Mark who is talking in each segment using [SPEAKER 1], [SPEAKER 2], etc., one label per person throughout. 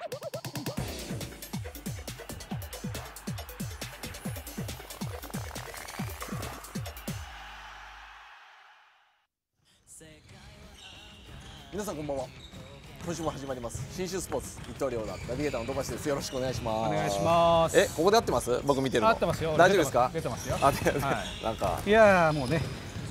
[SPEAKER 1] 皆さんこんばんは。今週も始まります新州スポーツ一刀両断ナビゲーターの土橋です。よろしくお願いします。
[SPEAKER 2] お願いします。
[SPEAKER 1] ここで合ってます？僕見てるの。
[SPEAKER 2] 合ってますよ。
[SPEAKER 1] 大丈夫ですか？
[SPEAKER 2] 出てますよ。
[SPEAKER 1] はい、なんか
[SPEAKER 2] いやもうね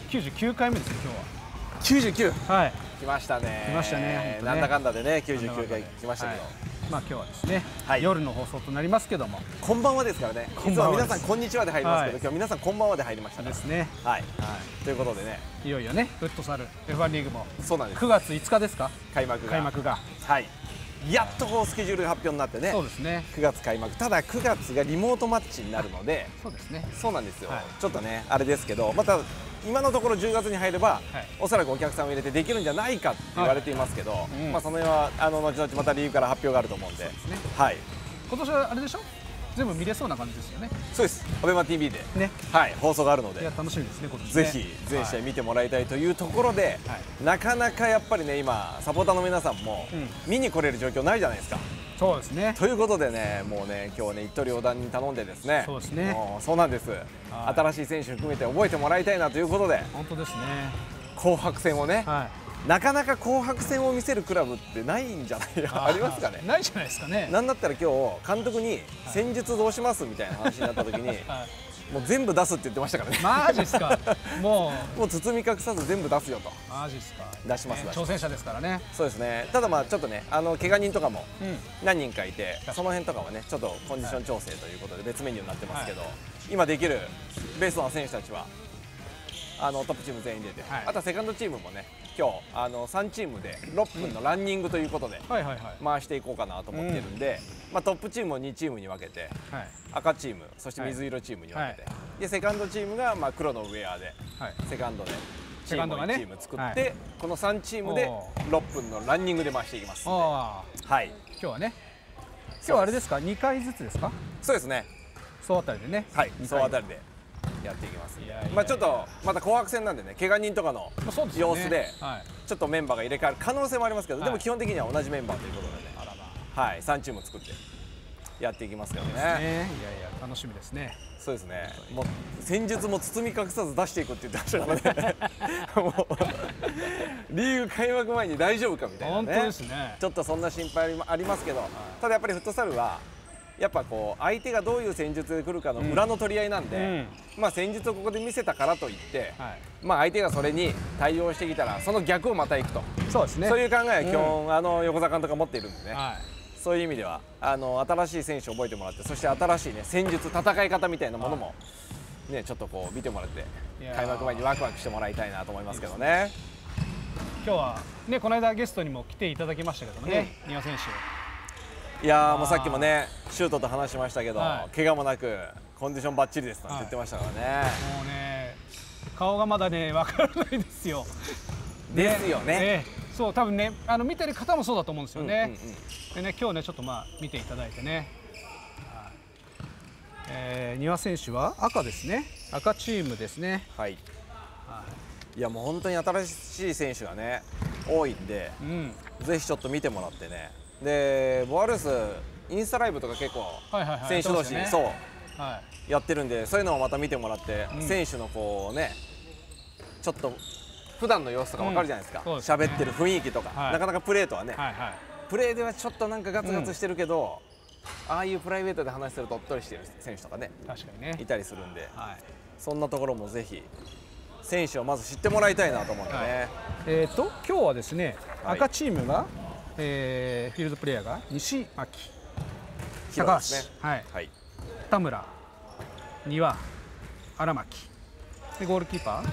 [SPEAKER 2] 99回目ですよ今
[SPEAKER 1] 99。
[SPEAKER 2] 日は。はい。
[SPEAKER 1] 来ましたね。
[SPEAKER 2] 来ましたね。
[SPEAKER 1] なんだかんだでね99回来ましたけど。
[SPEAKER 2] まあ今日はですね、
[SPEAKER 1] はい、
[SPEAKER 2] 夜の放送となりますけども、
[SPEAKER 1] こんばんはですからね。いつも皆さんこんにちはで入りますけど、今日皆さんこんばんはで入りましたね。
[SPEAKER 2] ですね。
[SPEAKER 1] はい。ということでね、
[SPEAKER 2] いよいよねフットサル F1 リーグも
[SPEAKER 1] そうなんです。
[SPEAKER 2] 9月5日ですか？
[SPEAKER 1] 開幕が。はい。やっとこうスケジュールが発表になってね。
[SPEAKER 2] そうですね。
[SPEAKER 1] 9月開幕。ただ9月がリモートマッチになるので、
[SPEAKER 2] そうですね。
[SPEAKER 1] そうなんですよ。ちょっとねあれですけど、また今のところ10月に入れば、おそらくお客さんを入れてできるんじゃないかって言われていますけど、まあその辺は後々また理由から発表があると思うんで、はい。
[SPEAKER 2] 今年はあれでしょ？全部見れそうな感じですよね。
[SPEAKER 1] そうです。ABEMA TV で
[SPEAKER 2] ね、
[SPEAKER 1] はい、放送があるので、
[SPEAKER 2] いや楽しみですね今年
[SPEAKER 1] ね。ぜひ全試合見てもらいたいというところで、なかなかやっぱりね今サポーターの皆さんも見に来れる状況ないじゃないですか。
[SPEAKER 2] そうですね。
[SPEAKER 1] ということでね、もうね今日はね一刀両断に頼んでですね。
[SPEAKER 2] そうですね。
[SPEAKER 1] そうなんです。新しい選手含めて覚えてもらいたいなということで。
[SPEAKER 2] 本当ですね。
[SPEAKER 1] 紅白戦をね。なかなか紅白戦を見せるクラブってないんじゃないありますかね。
[SPEAKER 2] ないじゃないですかね。
[SPEAKER 1] なんだったら今日監督に戦術どうしますみたいな話になった時に、もう全部出すって言ってましたからね。
[SPEAKER 2] マジですか。も
[SPEAKER 1] う包み隠さず全部出すよと。
[SPEAKER 2] マジですか。
[SPEAKER 1] 出します。
[SPEAKER 2] 挑戦者ですからね。
[SPEAKER 1] そうですね。ただまあちょっとね怪我人とかも何人かいて、その辺とかはねちょっとコンディション調整ということで別メニューになってますけど、今できるベストな選手たちはトップチーム全員出て、あとはセカンドチームもね今日3チームで6分のランニングということで回していこうかなと思ってるんで、まあトップチームを2チームに分けて、赤チームそして水色チームに分けて、でセカンドチームがまあ黒のウェアでセカンドでチームを1チーム作って、この3チームで6分のランニングで回していきます。はい。
[SPEAKER 2] 今日はね、今日はあれですか、2回ずつですか？そうですね。総当たりでね。
[SPEAKER 1] はい。総当たりでやっていきます。まあちょっとまた紅白戦なんでね、怪我人とかの様子でちょっとメンバーが入れ替わる可能性もありますけど、でも基本的には同じメンバーということでね、はい、3チーム作ってやっていきますけどね。いやい
[SPEAKER 2] や楽しみですね。
[SPEAKER 1] そうですね。もう戦術も包み隠さず出していくって言ってましたからね。もうリーグ開幕前に大丈夫かみたいなね。
[SPEAKER 2] 本当ですね。
[SPEAKER 1] ちょっとそんな心配ありますけど、ただやっぱりフットサルはやっぱこう相手がどういう戦術で来るかの裏の取り合いなんで、まあ戦術をここで見せたからといって、まあ相手がそれに対応してきたらその逆をまたいくと、そうですね。そういう考えは基本横澤監督が持っているんでね。そういう意味では新しい選手を覚えてもらって、そして新しいね戦術戦い方みたいなものもねちょっとこう見てもらって開幕前にワクワクしてもらいたいなと思いますけどね。
[SPEAKER 2] 今日はねこの間ゲストにも来ていただきましたけどもね、丹羽選手。
[SPEAKER 1] いやもうさっきもねシュートと話しましたけど、怪我もなくコンディションバッチリですなんて言ってましたからね。もうね
[SPEAKER 2] 顔がまだね分からないですよ。
[SPEAKER 1] ですよね。
[SPEAKER 2] そう多分ね見てる方もそうだと思うんですよね。でね今日ねちょっとまあ見ていただいてね、丹羽選手は赤ですね。赤チームですね。はい。
[SPEAKER 1] いやもう本当に新しい選手がね多いんで、ぜひちょっと見てもらってね。でボアルースインスタライブとか結構選手同士そうやってるんで、そういうのをまた見てもらって、選手のこうねちょっと普段の様子とか分かるじゃないですか。喋ってる雰囲気とか、なかなかプレーとはね、プレーではちょっとなんかガツガツしてるけど、ああいうプライベートで話してるとおっとりしてる選手とかねいたりするんで、そんなところもぜひ選手をまず知ってもらいたいなと思うんでね。
[SPEAKER 2] 今日はですね赤チームがフィールドプレーヤーが西牧、高橋、田村、丹羽、荒牧でゴールキーパー、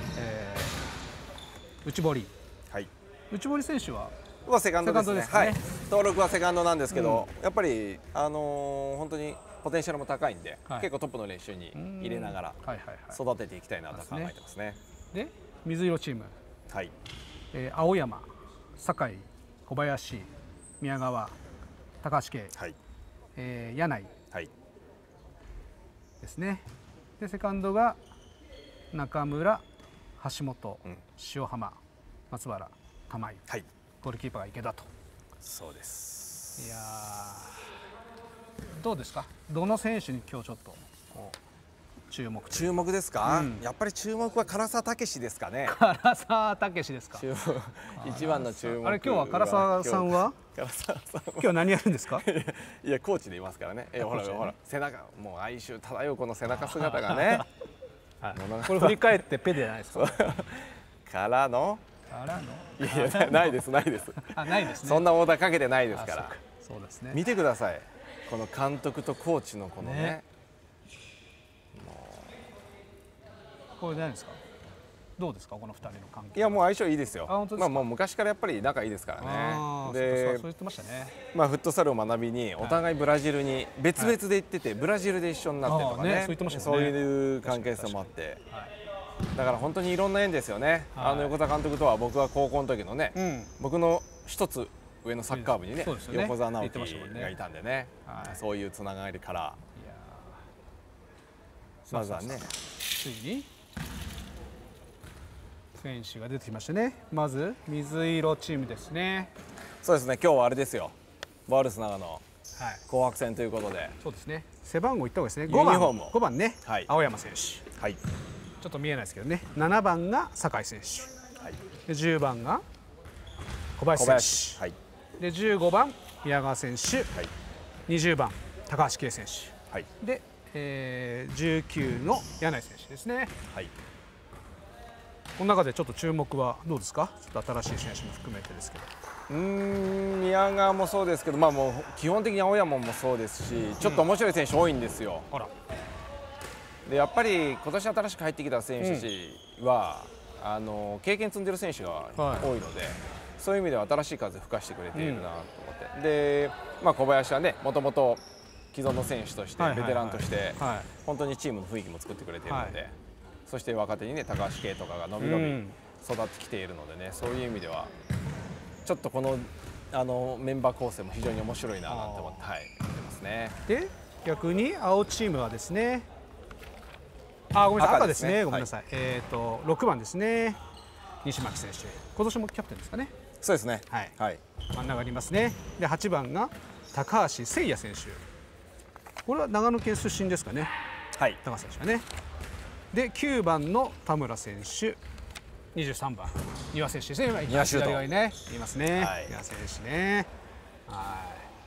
[SPEAKER 2] 内堀。内堀選手は
[SPEAKER 1] セカンドですね。登録はセカンドなんですけど、やっぱり本当にポテンシャルも高いんで、結構トップの練習に入れながら育てていきたいなと考えてますね。
[SPEAKER 2] で水色チーム、青山、酒井、小林、宮川、高橋圭、柳井ですね。でセカンドが中村、橋本、塩浜、松原、玉井、ゴールキーパーが池田と。
[SPEAKER 1] そうです。 。
[SPEAKER 2] いやどうですか、どの選手に今日ちょっと注目
[SPEAKER 1] ですか、やっぱり注目は唐沢武史ですかね。
[SPEAKER 2] 唐沢武史ですか。
[SPEAKER 1] 一番の注目。
[SPEAKER 2] あれ今日は唐沢さんは今日は何やるんですか。
[SPEAKER 1] いやコーチでいますからね。ほら背中もう哀愁漂うこの背中姿がね。
[SPEAKER 2] これ振り返ってペでじゃないですか。
[SPEAKER 1] からのいやないですないです。
[SPEAKER 2] ないですね。
[SPEAKER 1] そんなオーダーかけてないですから。
[SPEAKER 2] そうですね。
[SPEAKER 1] 見てください。この監督とコーチのこのね。
[SPEAKER 2] これ何ですか。どうですかこの2人の関係。
[SPEAKER 1] いやもう相性いいですよ。まあもう昔からやっぱり仲いいですからね。
[SPEAKER 2] で、そう言ってましたね。
[SPEAKER 1] まあフットサルを学びにお互いブラジルに別々で行っててブラジルで一緒になってとかね。そういう関係性もあって。だから本当にいろんな縁ですよね。横田監督とは僕は高校の時のね、僕の一つ上のサッカー部にね横澤直樹がいたんでね、そういうつながりからまずはね
[SPEAKER 2] ついに選手が出てきましたね。まず水色チームですね。
[SPEAKER 1] そうですね。今日はあれですよ。バールス長野紅白戦ということで。
[SPEAKER 2] そうですね。背番号いった方がいいですね。5番ね。青山選手。はい。ちょっと見えないですけどね。7番が酒井選手。はい。で10番が小林選手。はい。で15番宮川選手。はい。20番高橋圭選手。はい。で、19の柳井選手ですね。はい。この中でちょっと注目はどうですか。ちょっと新しい選手も含めてですけど。
[SPEAKER 1] 宮川もそうですけど、まあもう基本的に青山もそうですし、ちょっと面白い選手多いんですよ。でやっぱり今年新しく入ってきた選手たちは、経験積んでる選手が多いので、そういう意味では新しい風吹かしてくれているなと思って、で、まあ、小林はねもともと既存の選手としてベテランとして本当にチームの雰囲気も作ってくれているので、そして若手にね高橋圭とかが伸び伸び育ってきているのでね、そういう意味ではちょっとこのメンバー構成も非常に面白いなと思って見てますね。
[SPEAKER 2] で逆に青チームはですね、ごめんなさい、赤ですね。ごめんなさい。6番ですね。西巻選手。今年もキャプテンですかね。
[SPEAKER 1] そうですね。
[SPEAKER 2] はい。真ん中にいますね。で8番が高橋誠也選手。これは長野県出身ですかね。はい。高橋選手はね。で9番の田村選手。23番丹羽選手ですね。丹羽シュートねいますね。丹羽選手ね。はい。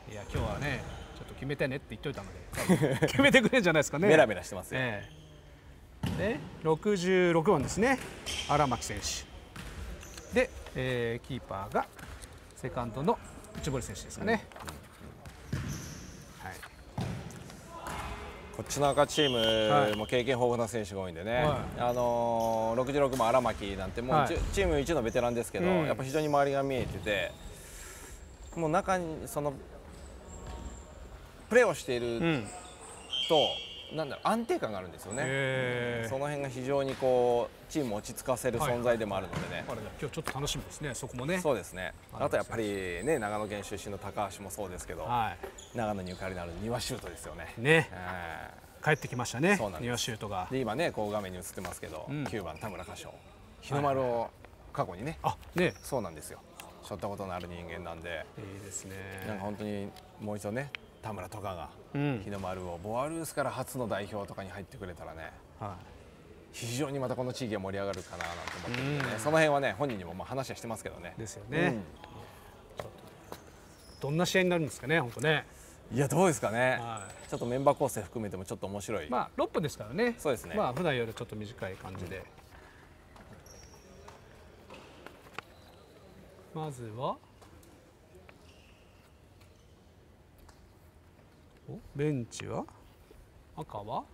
[SPEAKER 2] いや今日はねちょっと決めてねって言っといたので決めてくれるんじゃないですかね。
[SPEAKER 1] メラメラしてますよ。
[SPEAKER 2] で66番ですね。荒牧選手で、キーパーがセカンドの内堀選手ですかね。
[SPEAKER 1] こっちの赤チームも経験豊富な選手が多いんでね、66番荒牧なんてもうチーム一のベテランですけど、やっぱ非常に周りが見えてて、もう中にそのプレーをしていると、なんだろう、安定感があるんですよね。その辺が非常にこうチームを落ち着かせる存在でもあるのでね。
[SPEAKER 2] 今日ちょっと楽しみですね。そこもね。
[SPEAKER 1] そうですね。あとやっぱりね長野県出身の高橋もそうですけど、長野にゆかりのある丹羽シュートですよね。
[SPEAKER 2] ね。帰ってきましたね。丹羽シュートが。
[SPEAKER 1] で今ねこう画面に映ってますけど、9番田村歌唱、日の丸を過去にね。そうなんですよ。背負ったことのある人間なんで。
[SPEAKER 2] いいですね。
[SPEAKER 1] なんか本当にもう一度ね。田村とかが日の丸をボアルースから初の代表とかに入ってくれたらね、非常にまたこの地域が盛り上がるかなと思ってるんでね、その辺はね本人にも話はしてますけどね。
[SPEAKER 2] ですよね。どんな試合になるんですかね、本当ね。
[SPEAKER 1] いやどうですかね。ちょっとメンバー構成含めてもちょっと面白い。
[SPEAKER 2] まあ6分ですからね。
[SPEAKER 1] そうですね。
[SPEAKER 2] まあ普段よりちょっと短い感じで。まずは。ベンチは赤は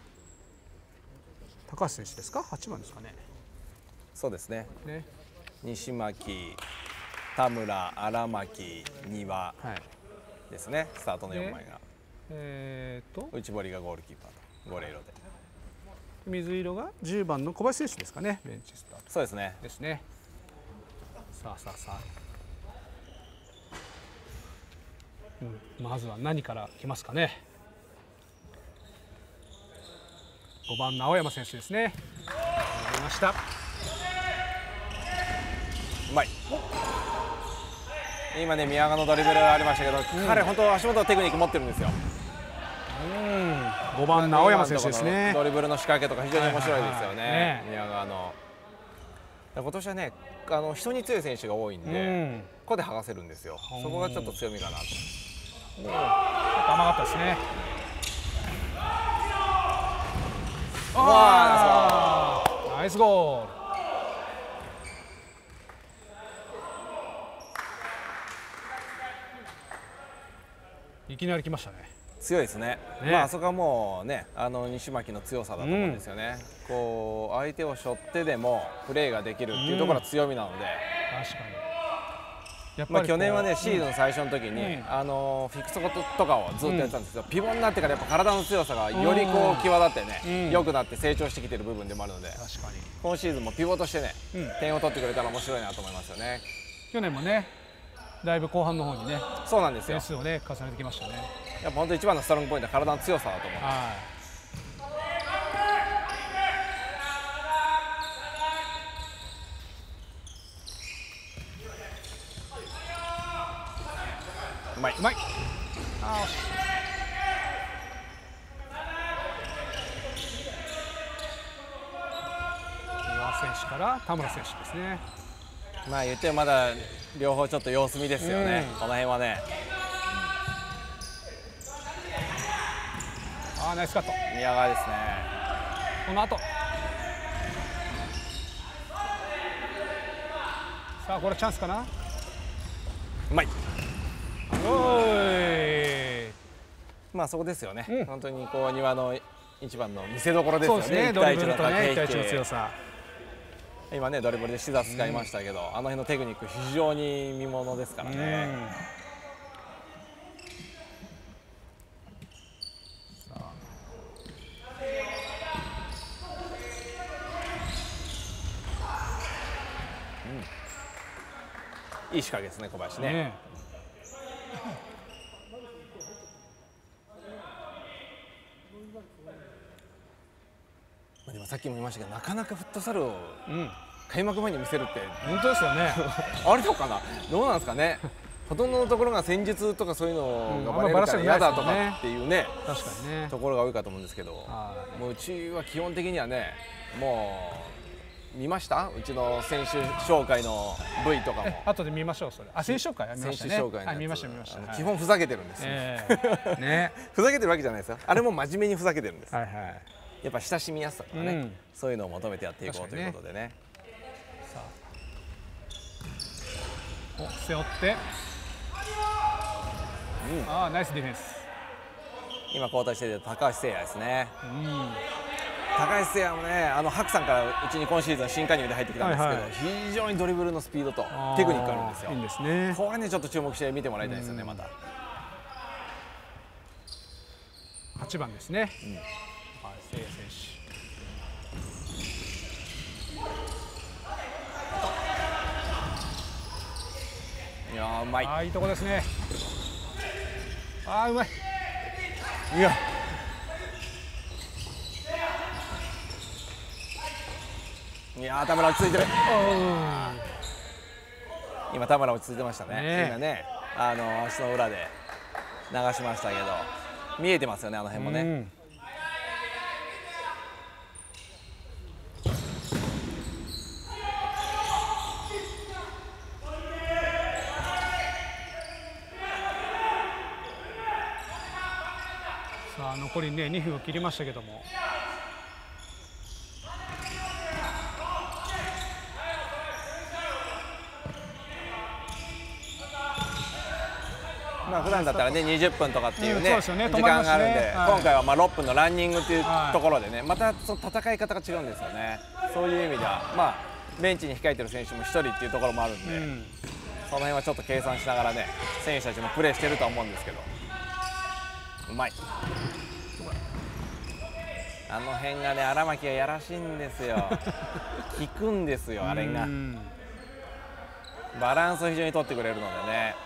[SPEAKER 2] 高橋選手ですか。8番ですかね。
[SPEAKER 1] そうですね。西巻、田村、荒牧、丹羽ですね。スタートの4枚が。内堀がゴールキーパーとゴレイロで。
[SPEAKER 2] 水色が10番の小林選手ですかね。ベンチスタート。
[SPEAKER 1] そうですね。
[SPEAKER 2] ですね。さあ。まずは何から来ますかね。5番の青山選手ですね。やりました。
[SPEAKER 1] うまい。 今ね宮川のドリブルがありましたけど、彼本当足元テクニック持ってるんですよ。
[SPEAKER 2] 5番の青山選手ですね。
[SPEAKER 1] ドリブルの仕掛けとか非常に面白いですよね、宮川の。今年はね人に強い選手が多いんで、ここで剥がせるんですよ。そこがちょっと強みかなと。
[SPEAKER 2] 甘かったですね。ナイスゴール。いきなり来ましたね。
[SPEAKER 1] 強いですね。まあそこはもうね西巻の強さだと思うんですよね。こう相手を背負ってでもプレーができるっていうところが強みなので。
[SPEAKER 2] 確かに。
[SPEAKER 1] まあ去年はねシーズン最初の時にフィクソとかをずっとやってたんですけど、ピボになってからやっぱ体の強さがよりこう際立ってね、良くなって成長してきてる部分でもあるので、
[SPEAKER 2] 確かに
[SPEAKER 1] 今シーズンもピボとしてね点を取ってくれたら面白いなと思いますよね。
[SPEAKER 2] 去年もねだいぶ後半の方にね、
[SPEAKER 1] そうなんですよ、
[SPEAKER 2] 点数をね重ねてきましたね。
[SPEAKER 1] やっぱ本当一番のストロングポイントは体の強さだと思う。うまい。
[SPEAKER 2] 三輪選手から田村選手ですね。
[SPEAKER 1] まあ言ってまだ両方ちょっと様子見ですよね、この辺はね。
[SPEAKER 2] ナイスカット。
[SPEAKER 1] 宮川ですね。
[SPEAKER 2] この後さあこれチャンスかな。
[SPEAKER 1] うまい。
[SPEAKER 2] ま
[SPEAKER 1] あそこですよね、本当にこう庭の一番の見せ所ですよね。
[SPEAKER 2] そうですね、ドリブルとね1対1の強さ。
[SPEAKER 1] 今ねドリブルでシザー使いましたけど、あの辺のテクニック非常に見ものですからね。いい仕掛けですね小林ね。でもさっきも言いましたけど、なかなかフットサルを開幕前に見せるって
[SPEAKER 2] 本当ですよね。
[SPEAKER 1] あれのかな、どうなんですかね。ほとんどのところが戦術とかそういうのがバレるから嫌だとかっていうね、
[SPEAKER 2] 確かにね
[SPEAKER 1] ところが多いかと思うんですけど、もううちは基本的にはね、もう見ました？うちの選手紹介の V とかも。
[SPEAKER 2] 後で見ましょうそれ。選手紹介
[SPEAKER 1] 選手紹介のやつ
[SPEAKER 2] 見ました見ました。
[SPEAKER 1] 基本ふざけてるんですよ。ね、ふざけてるわけじゃないですよ。あれも真面目にふざけてるんです。やっぱ親しみやすさとかね、そういうのを求めてやっていこうということでね。
[SPEAKER 2] さあ、背負って、ナイスディフェンス。
[SPEAKER 1] 今交代している高橋誠也ですね。高橋誠也もね、白さんからうちに今シーズン新加入で入ってきたんですけど、非常にドリブルのスピードとテクニックあるんですよ。
[SPEAKER 2] いいんですね。
[SPEAKER 1] これねちょっと注目して見てもらいたいですよね。また
[SPEAKER 2] 8番ですね。誠也選
[SPEAKER 1] 手。いやうまい。
[SPEAKER 2] いいとこですね。うまい。
[SPEAKER 1] いや田村落ち着いてる。今田村落ち着いてましたね。今ね足の裏で流しましたけど見えてますよね、あの辺もね。
[SPEAKER 2] さあ残りね2分を切りましたけども。
[SPEAKER 1] 普段だったらね20分とかっていうね時間があるんで、今回は6分のランニングっていうところでね、またその戦い方が違うんですよね。そういう意味ではベンチに控えてる選手も1人っていうところもあるんで、その辺はちょっと計算しながらね選手たちもプレーしてるとは思うんですけど、うまい。あの辺がね荒牧がやらしいんですよ。効くんですよ、あれが。バランスを非常に取ってくれるのでね。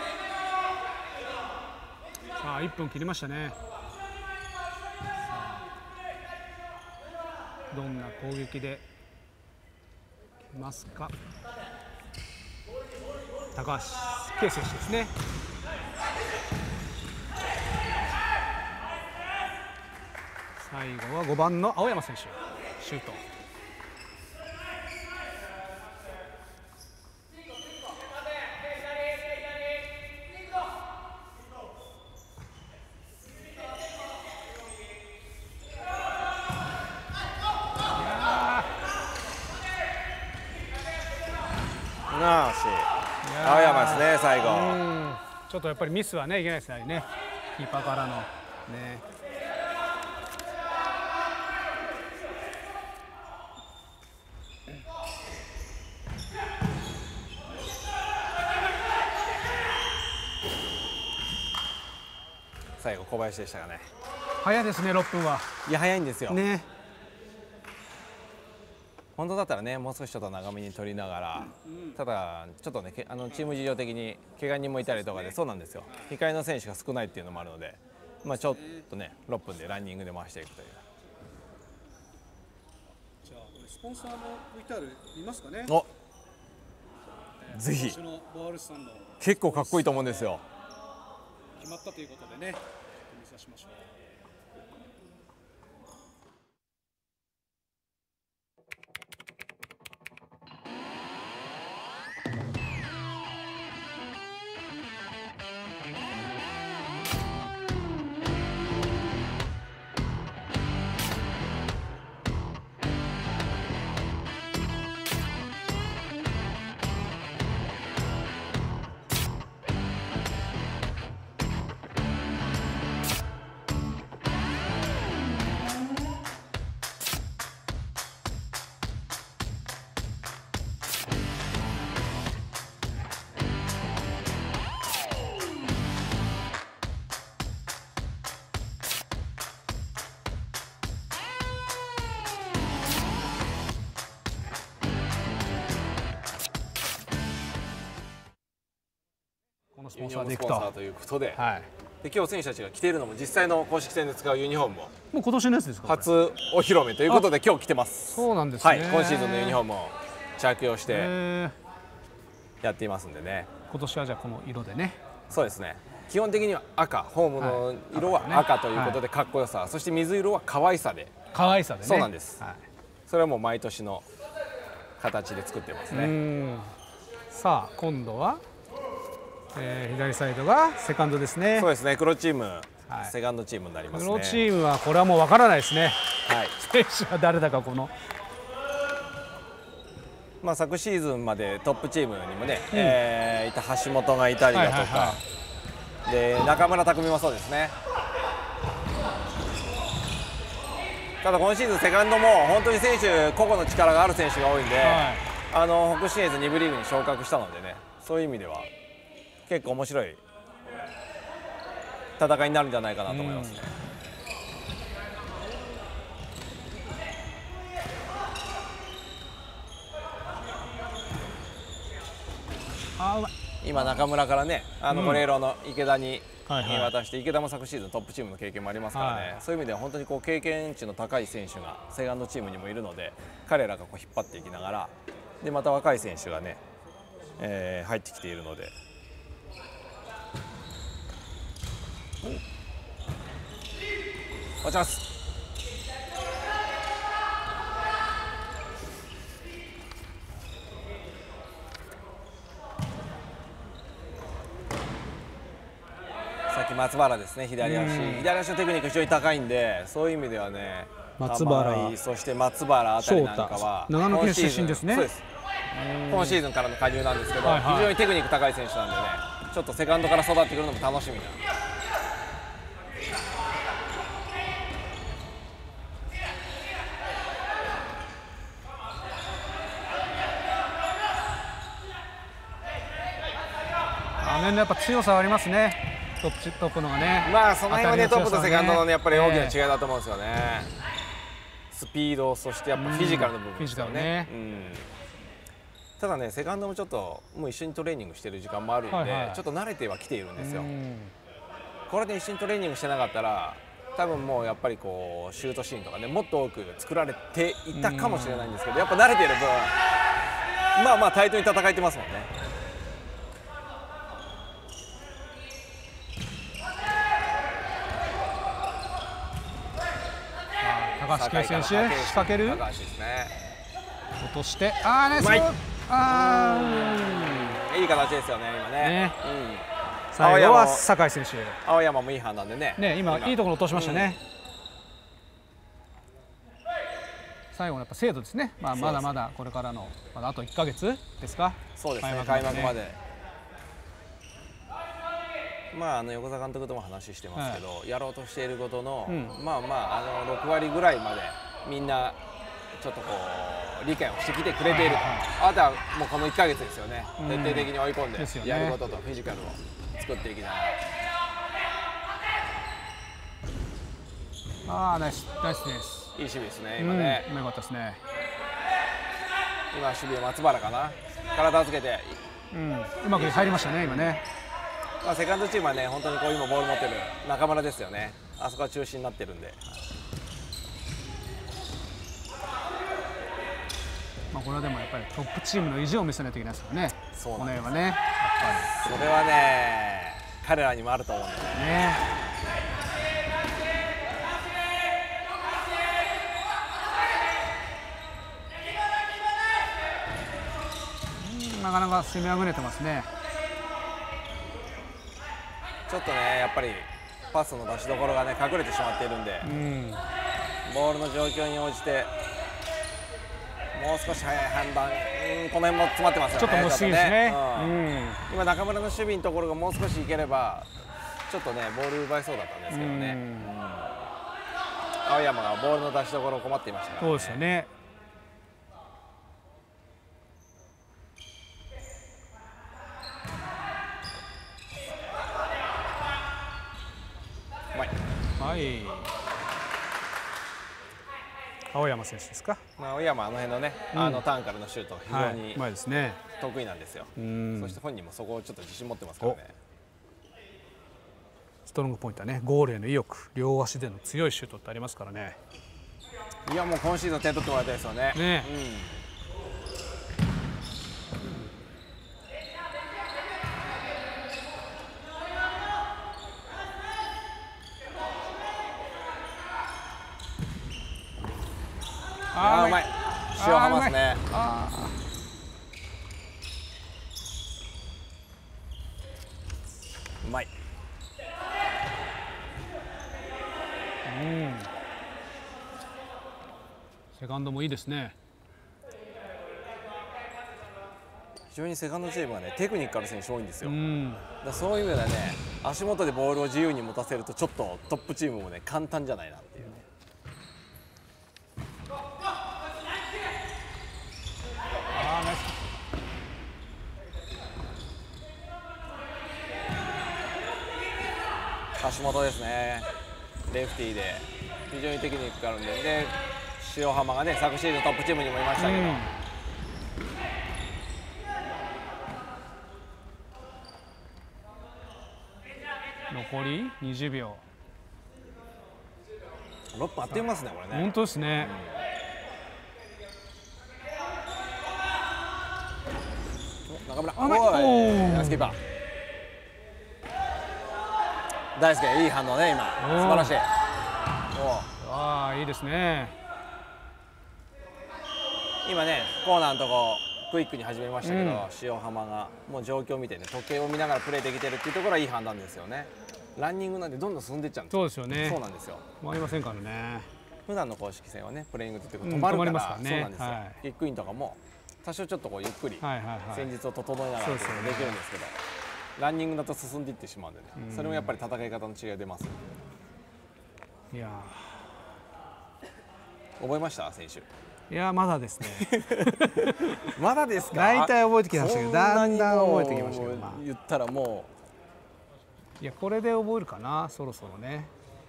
[SPEAKER 2] さあ1分切りましたね。 どんな攻撃できますか。高橋圭選手ですね。最後は5番の青山選手、シュート。
[SPEAKER 1] 青山ですね、最後。
[SPEAKER 2] ちょっとやっぱりミスはねいけないですね、キーパーからのね。
[SPEAKER 1] 最後小林でしたがね。
[SPEAKER 2] 早いですね、6分は。
[SPEAKER 1] いや、早いんですよ
[SPEAKER 2] ね。
[SPEAKER 1] 本当だったらね、もう少しちょっと長めに取りながら、ただちょっとね、チーム事情的に怪我人もいたりとかで、そうなんですよ、控えの選手が少ないっていうのもあるので、ちょっとね6分でランニングで回していくという。
[SPEAKER 2] じゃあこれスポンサーの VTR 見ますかね。
[SPEAKER 1] お、ぜひ。結構かっこいいと思うんですよ。
[SPEAKER 2] 決まったということでね、見さしましょう。
[SPEAKER 1] ユニフォームスポンサーということで、で今日選手たちが着ているのも実際の公式戦で使うユニフォームも
[SPEAKER 2] う今年のやつですか。
[SPEAKER 1] 初お披露目ということで今日着てます。
[SPEAKER 2] そうなんですね。
[SPEAKER 1] 今シーズンのユニフォームを着用してやっていますんでね。
[SPEAKER 2] 今年はじゃあこの色でね。
[SPEAKER 1] そうですね。基本的には赤、ホームの色は赤ということでかっこよさ、そして水色は可愛さで。
[SPEAKER 2] 可愛さでね。
[SPEAKER 1] そうなんです。それはもう毎年の形で作ってますね。
[SPEAKER 2] さあ今度は、左サイドがセカンドですね。
[SPEAKER 1] そうですね。黒チーム、セカンドチームになりますね。
[SPEAKER 2] 黒チームはこれはもうわからないですね。選手は誰だかこの。
[SPEAKER 1] 昨シーズンまでトップチームにもね、いた橋本がいたりだとか、で中村拓海もそうですね。ただ今シーズンセカンドも本当に選手個々の力がある選手が多いんで、北信越2部リーグに昇格したのでね、そういう意味では結構面白い戦いになるんじゃないかなと思いますね。今中村からね、ゴレーロの池田に渡して、池田も昨シーズントップチームの経験もありますからね、そういう意味では本当に経験値の高い選手がセカンドチームにもいるので、彼らが引っ張っていきながら、でまた若い選手がね、入ってきているので。落ちます。さっき松原ですね、左足のテクニック非常に高いんで、そういう意味ではね、
[SPEAKER 2] 松原、
[SPEAKER 1] そして松原あたりなんかは
[SPEAKER 2] 長野県出身ですね。
[SPEAKER 1] そうです。今シーズンからの加入なんですけど、非常にテクニック高い選手なんでね、ちょっとセカンドから育ってくるのも楽しみな。
[SPEAKER 2] やっぱ強さはありますね。トップのがね。
[SPEAKER 1] その辺はね、トップとセカンドのね、やっぱり大きな違いだと思うんですよね。スピード、そしてやっぱフィジカルの部分ですよね。ただね、セカンドもちょっともう一緒にトレーニングしてる時間もあるんで、ちょっと慣れてはきているんですよ。これで一緒にトレーニングしてなかったら多分もうやっぱりこうシュートシーンとかねもっと多く作られていたかもしれないんですけど、やっぱ慣れている分まあまあ対等に戦えてますもんね。
[SPEAKER 2] 高橋圭選手仕掛ける。
[SPEAKER 1] 高橋ですね。
[SPEAKER 2] 落としてナイス。
[SPEAKER 1] いい形ですよね今ね。
[SPEAKER 2] 最後は酒井選手。
[SPEAKER 1] 青山もいい判断でね。
[SPEAKER 2] 今いいところ落としましたね。最後のやっぱ精度ですね。まだまだこれからのまだあと1ヶ月ですか。
[SPEAKER 1] そうですね。開幕まで。横澤監督とも話してますけど、やろうとしていることの6割ぐらいまでみんなちょっとこう理解をしてきてくれていると。あとはもうこの1ヶ月ですよね。徹底的に追い込んでやることとフィジカルを作っていきなが
[SPEAKER 2] ら。ナイスです。
[SPEAKER 1] いい守備ですね今ね。
[SPEAKER 2] よかったですね。
[SPEAKER 1] 今守備松原かな。体をつけて
[SPEAKER 2] うまく入りましたね今ね。
[SPEAKER 1] セカンドチームはね本当にこう今ボール持ってる中村ですよね。あそこは中心になってるんで。
[SPEAKER 2] これはでもやっぱりトップチームの意地を見せないといけないですからね。
[SPEAKER 1] そうなんです
[SPEAKER 2] はね。
[SPEAKER 1] それはね彼らにもあると思うんでね。
[SPEAKER 2] なかなか攻めあぐねてますね。
[SPEAKER 1] ちょっとねやっぱりパスの出しどころがね隠れてしまっているんで、ボールの状況に応じてもう少し早い判断、この辺も詰まってますよね。
[SPEAKER 2] ちょっともう過ぎですね。
[SPEAKER 1] 今中村の守備のところがもう少しいければちょっとねボール奪いそうだったんですけどね。青山がボールの出しどころ困っていましたからね。
[SPEAKER 2] そうですよね。青山選手ですか。
[SPEAKER 1] 青山あの辺のね、ターンからのシュート非常に得意なんですよ。そして本人もそこをちょっと自信持ってますからね。
[SPEAKER 2] ストロングポイントはねゴールへの意欲、両足での強いシュートってありますからね。
[SPEAKER 1] いやもう今シーズン点取ってもらいたいですよね。うまい。塩浜ですね。うまい。
[SPEAKER 2] セカンドもいいですね。
[SPEAKER 1] 非常にセカンドチームはねテクニックある選手多いんですよ。だそういう意味ではね足元でボールを自由に持たせるとちょっとトップチームもね簡単じゃないなっていうね。橋本ですね。レフティーで非常にテクニックがあるんで、塩浜がね昨シーズントップチームにもいましたけど、
[SPEAKER 2] 残り20秒。
[SPEAKER 1] 6分あっという間ですねこれね。
[SPEAKER 2] 本当ですね。
[SPEAKER 1] 中村、ナイスキーパー。大輔いい反応ね今。素晴らしい。
[SPEAKER 2] いいですね。
[SPEAKER 1] 今ねコーナーのとこクイックに始めましたけど、塩浜がもう状況を見てね時計を見ながらプレーできてるっていうところはいい判断ですよね。ランニングなんでどんどん進んでいっちゃうんですよ。
[SPEAKER 2] そうですよね。
[SPEAKER 1] そうなんですよ。
[SPEAKER 2] 回りませんからね。
[SPEAKER 1] 普段の公式戦はねプレイングって止まるから、そうなんですよ。キックインとかも多少ちょっとこうゆっくり戦術を整えながらできるんですけど、ランニングだと進んでいってしまうんでね、それもやっぱり戦い方の違いが出ます。
[SPEAKER 2] いや
[SPEAKER 1] 覚えました選手。
[SPEAKER 2] いやまだですね。
[SPEAKER 1] まだですか。
[SPEAKER 2] 大体覚えてきましたけど、だんだん覚えてきましたけど、
[SPEAKER 1] 言ったらも
[SPEAKER 2] ういやこれで覚えるかなそろそろね。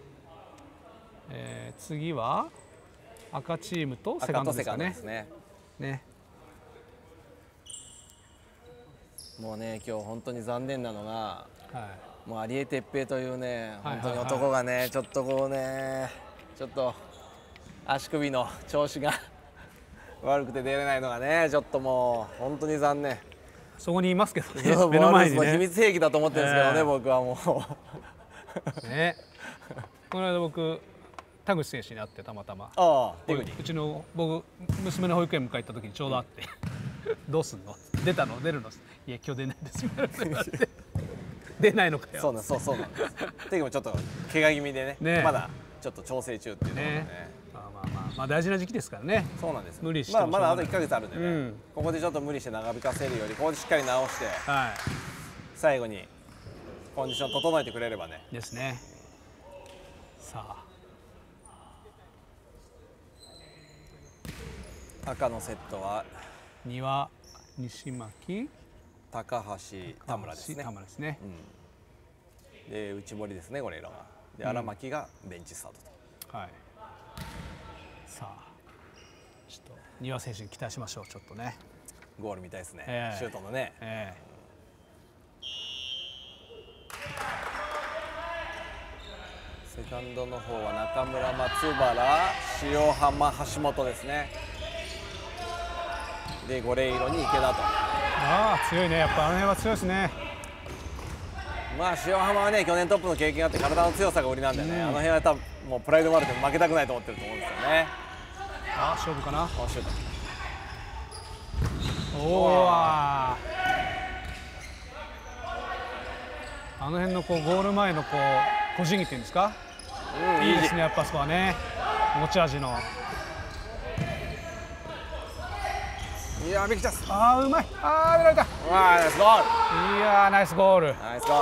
[SPEAKER 2] 次は赤チームとセカンドですかね。も
[SPEAKER 1] うね今日本当に残念なのが、 もう有江哲平というね、本当に男がね、ちょっとこうね、ちょっと足首の調子が悪くて出れないのがね、ちょっともう本当に残念。
[SPEAKER 2] そこにいますけどね、目の前にね。
[SPEAKER 1] 秘密兵器だと思ってるんですけどね、僕はも
[SPEAKER 2] う。ね。この間僕田口選手に会ってたまたま。うちの僕娘の保育園迎えた時にちょうど会ってどうすんの？出るの？いや今日出ないですみたいな。出ないのかよ。
[SPEAKER 1] そうなんです。テグもちょっと怪我気味でね、まだちょっと調整中っていうところでね。
[SPEAKER 2] まあ大事な時期ですからね。
[SPEAKER 1] そうなんです。
[SPEAKER 2] 無理しても
[SPEAKER 1] まだあと1ヶ月あるんでね、ここでちょっと無理して長引かせるよりここでしっかり直して、最後にコンディション整えてくれればね。
[SPEAKER 2] ですね。さ
[SPEAKER 1] あ赤のセットは
[SPEAKER 2] 丹羽、西巻、
[SPEAKER 1] 高橋、田村ですね。
[SPEAKER 2] 田村ですね。
[SPEAKER 1] で内堀ですね、これ色が。で荒牧がベンチスタートと。
[SPEAKER 2] はい。さあちょっと丹羽選手に期待しましょう。ちょっとね。
[SPEAKER 1] ゴールみたいですね。シュートのね。セカンドの方は中村、松原、塩浜、橋本ですね。でゴレイロに池田と。
[SPEAKER 2] 強いね、やっぱあの辺は強いですね。
[SPEAKER 1] まあ塩浜はね、去年トップの経験があって体の強さが売りなんでね、あの辺は多分もうプライドもあるんで負けたくないと思ってると思うんですよね。
[SPEAKER 2] 勝負かな。
[SPEAKER 1] シュート。
[SPEAKER 2] あの辺のこうゴール前のこう個人技っていうんですか、いいですね、やっぱそこはね、持ち味の。
[SPEAKER 1] いやー、ビクチャス。
[SPEAKER 2] うまい。出られた。
[SPEAKER 1] ナイスゴール。
[SPEAKER 2] いやー、ナイスゴール。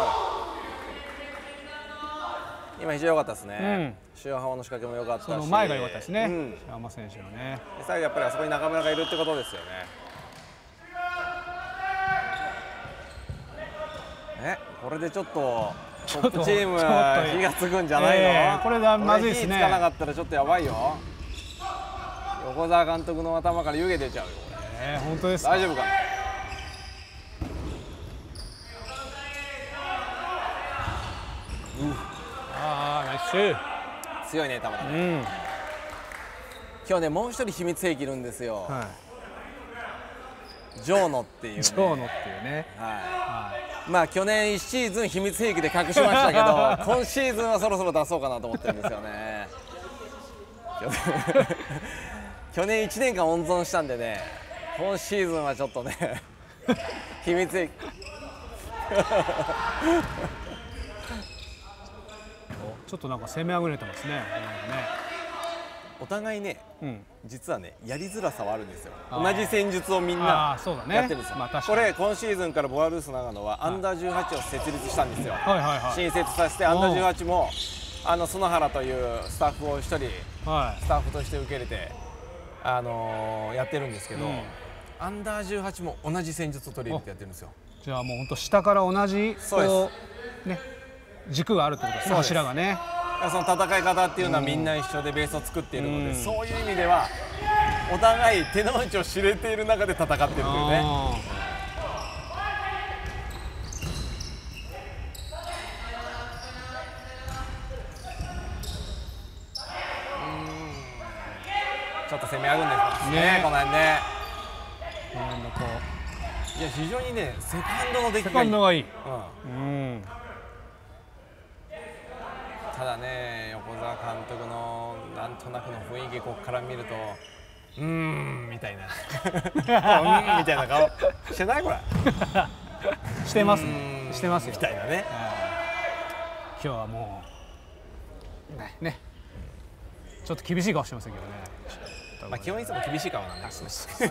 [SPEAKER 1] 今非常に良かったですね。塩浜の仕掛けも良かったし、
[SPEAKER 2] その前が良かったですね。塩浜選手のね。
[SPEAKER 1] 最後やっぱりあそこに中村がいるってことですよね。これでちょっトップチーム火がつくんじゃないの？
[SPEAKER 2] これはまずいですね。
[SPEAKER 1] 火つかなかったらちょっとやばいよ。横澤監督の頭から湯気出ちゃうよ。
[SPEAKER 2] 本当ですか？
[SPEAKER 1] 大丈夫か？
[SPEAKER 2] ナイス。
[SPEAKER 1] 強いね、田村。今日ね、もう一人秘密兵器いるんですよ。ジョーノっていうね。
[SPEAKER 2] ジョーノっていうね。
[SPEAKER 1] まあ去年1シーズン秘密兵器で隠しましたけど今シーズンはそろそろ出そうかなと思ってるんですよね。去年1年間温存したんでね、今シーズンはちょっとね秘密兵器
[SPEAKER 2] ちょっとなんか攻めあぐれてますね。
[SPEAKER 1] お互いね、実はねやりづらさはあるんですよ。同じ戦術をみんなやってるんですよ。これ今シーズンからボアルース長野はアンダー18を設立したんですよ。新設させてアンダー18も園原というスタッフを1人スタッフとして受け入れてやってるんですけど、アンダー18も同じ戦術を取り入れてやってるんですよ。
[SPEAKER 2] じゃあもう本当下から同じこうね軸があるってことですね、柱がね。
[SPEAKER 1] その戦い方っていうのはみんな一緒でベースを作っているので、そういう意味ではお互い手の内を知れている中で戦っているというね。ちょっと攻めあぐんですね、この辺ね。いや非常にねセカンドの出来がいい。ただね、横澤監督のなんとなくの雰囲気ここから見るとみたいなみたいな顔してない？これ
[SPEAKER 2] してますね。してますよ
[SPEAKER 1] みたいなね。
[SPEAKER 2] 今日はもうねちょっと厳しい顔してますけどね。
[SPEAKER 1] まあ基本いつも厳しい顔なんですね。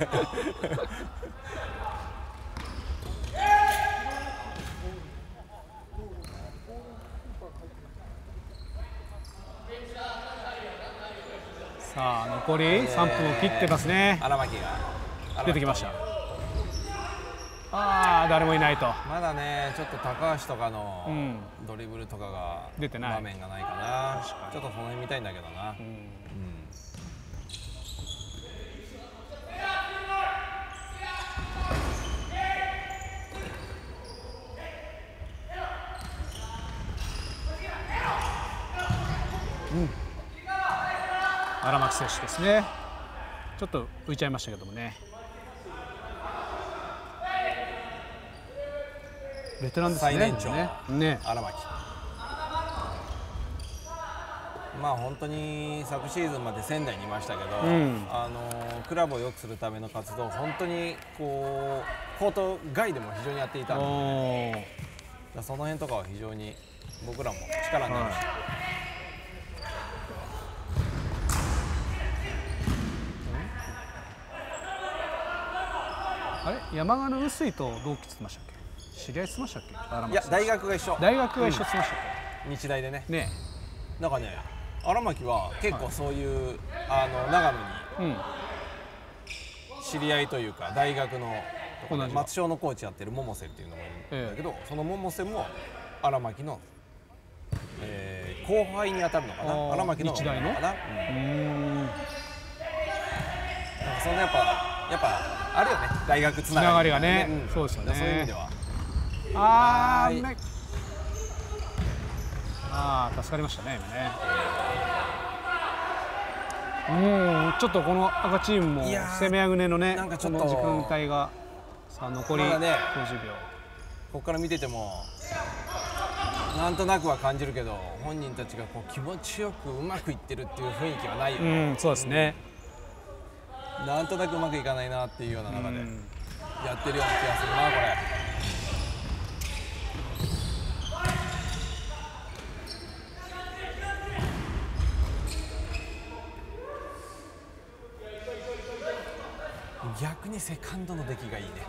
[SPEAKER 2] さあ残り3分を切ってますね。
[SPEAKER 1] 荒牧が
[SPEAKER 2] 出てきました。誰もいないと。
[SPEAKER 1] まだねちょっと高橋とかのドリブルとかが
[SPEAKER 2] 出てない
[SPEAKER 1] 場面がないかな。ちょっとその辺見たいんだけどな。
[SPEAKER 2] 荒牧選手ですね。ちょっと浮いちゃいましたけどもね。ベテランですね。
[SPEAKER 1] 最年長
[SPEAKER 2] ね、
[SPEAKER 1] 荒牧。まあ本当に昨シーズンまで仙台にいましたけど、クラブを良くするための活動を本当にこうコート外でも非常にやっていたので、その辺とかは非常に僕らも力になるし、
[SPEAKER 2] あれ山賀の臼井と同期って言ってましたっけ？知り合いって言ってましたっけ？
[SPEAKER 1] いや大学が一緒。
[SPEAKER 2] 大学が一緒って言ってましたっ
[SPEAKER 1] け？日大でね。
[SPEAKER 2] ね。
[SPEAKER 1] なんかね、荒牧は結構そういう、長野に知り合いというか大学の松商のコーチやってる百瀬っていうのがいるんだけど、その百瀬も荒牧の、後輩に当たるのかな。荒牧の
[SPEAKER 2] 日大のかな。
[SPEAKER 1] そんなやっぱあるよね、大学つな
[SPEAKER 2] がりがね。そうですよね。
[SPEAKER 1] そういう意味では
[SPEAKER 2] 助かりましたね今ね。ちょっとこの赤チームも攻めあぐねのね、
[SPEAKER 1] なんかちょっと
[SPEAKER 2] この時間帯がさあ残り50秒、
[SPEAKER 1] ここから見ててもなんとなくは感じるけど、本人たちがこう気持ちよくうまくいってるっていう雰囲気はないよね。
[SPEAKER 2] そうですね。
[SPEAKER 1] なんとなくうまくいかないなっていうような中でやってるような気がするな、これ。逆にセカンドの出来がいいね。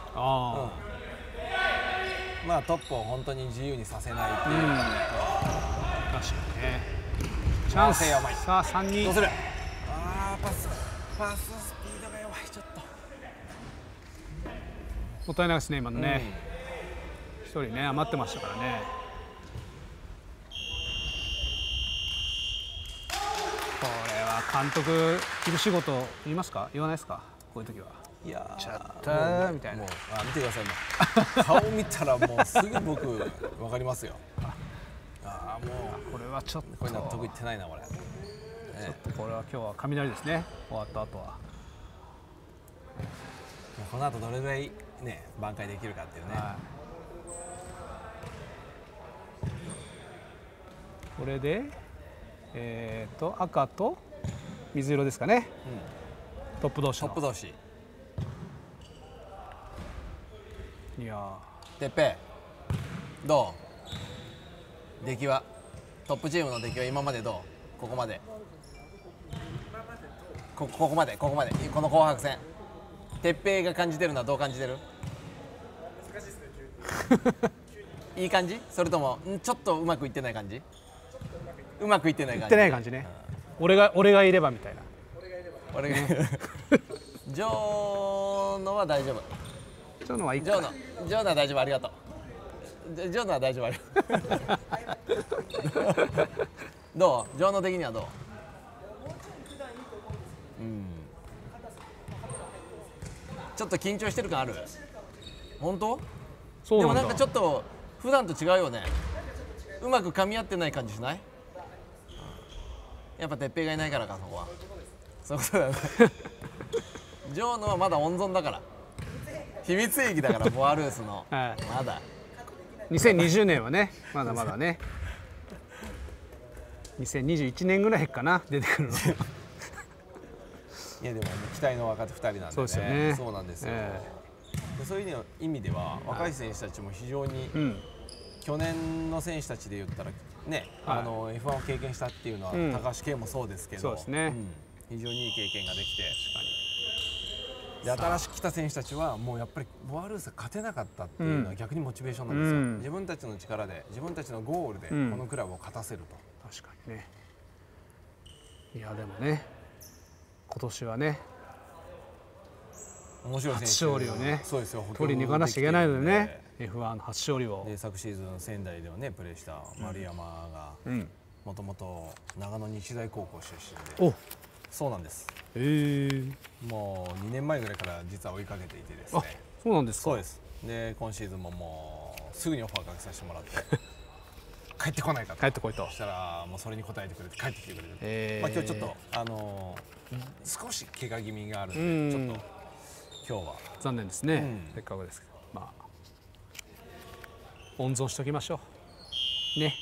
[SPEAKER 1] まあトップを本当に自由にさせないっていう。
[SPEAKER 2] 確かにね。チャンス。さあ3人。
[SPEAKER 1] どうする？パススピードが弱い。ちょっと
[SPEAKER 2] もったいないですね今のね。1人ね余ってましたからね。これは監督厳しいこと言いますか？言わないですか？こういう時は。
[SPEAKER 1] いや
[SPEAKER 2] ちゃったみたいな。
[SPEAKER 1] 見てください。顔見たらもうすぐ僕分かりますよ。も
[SPEAKER 2] うこれはちょっと
[SPEAKER 1] これ納得いってないなこれ。
[SPEAKER 2] ちょっとこれは今日は雷ですね。終わった後は。
[SPEAKER 1] この後どれぐらいね挽回できるかっていうね。
[SPEAKER 2] これで赤と水色ですかね。トップ同士。いや
[SPEAKER 1] てっぺいどう？出来はトップチームの出来は今までどう？ここまでここまでこの紅白戦、てっぺいが感じてるのはどう感じてる？難しいですね。いい感じ？それともちょっとうまくいってない感じ？うまくいってない感じ。
[SPEAKER 2] いってない感じね。俺がいればみたいな。
[SPEAKER 1] 俺がジョーノは大丈夫。
[SPEAKER 2] ジョーノはいいか。
[SPEAKER 1] ジョーノは大丈夫、ありがとう。ジョーノは大丈夫、ありがとう。どう？ジョーノ的にはどう？ちょっと緊張してる感ある？本当？でもなんかちょっと普段と違うよね。うまく噛み合ってない感じしない？やっぱ鉄平がいないからか、そこは。そういうことだよね。ジョーノはまだ温存だから。秘密兵器だから、ボアルースの。まだ。
[SPEAKER 2] 2020年はね、まだまだね。2021年ぐらいかな、出てくるの。
[SPEAKER 1] いやでも期待の若手2人なんでね。
[SPEAKER 2] そうですよね。
[SPEAKER 1] そうなんですよ。そういう意味では若い選手たちも非常に去年の選手たちで言ったらね、F1 を経験したっていうのは高橋圭もそうですけど、非常にいい経験ができて、で新しく来た選手たちはもうやっぱりボアルースが勝てなかったっていうのは逆にモチベーションなんですよ。自分たちの力で自分たちのゴールでこのクラブを勝たせると。
[SPEAKER 2] 確かにね。いやでもね、今年はね、
[SPEAKER 1] 面白い選手
[SPEAKER 2] 初勝利をね、
[SPEAKER 1] そうですよ、
[SPEAKER 2] 取りに行かなきゃいけないのでね、F1 初勝利を。
[SPEAKER 1] で昨シーズン仙台ではねプレーした丸山がもともと長野日大高校出身で、そうなんです。もう2年前ぐらいから実は追いかけていてですね。
[SPEAKER 2] そうなんですか。
[SPEAKER 1] そうです。で今シーズンももうすぐにオファーかけさせてもらって帰ってこないかと、
[SPEAKER 2] 帰ってこいと
[SPEAKER 1] したらもうそれに応えてくれて帰ってきてくれる。まあ今日ちょっと少し怪我気味があるんで、ちょっと今日は
[SPEAKER 2] 残念ですね。せっかくですけど、まあ温存しておきましょうね。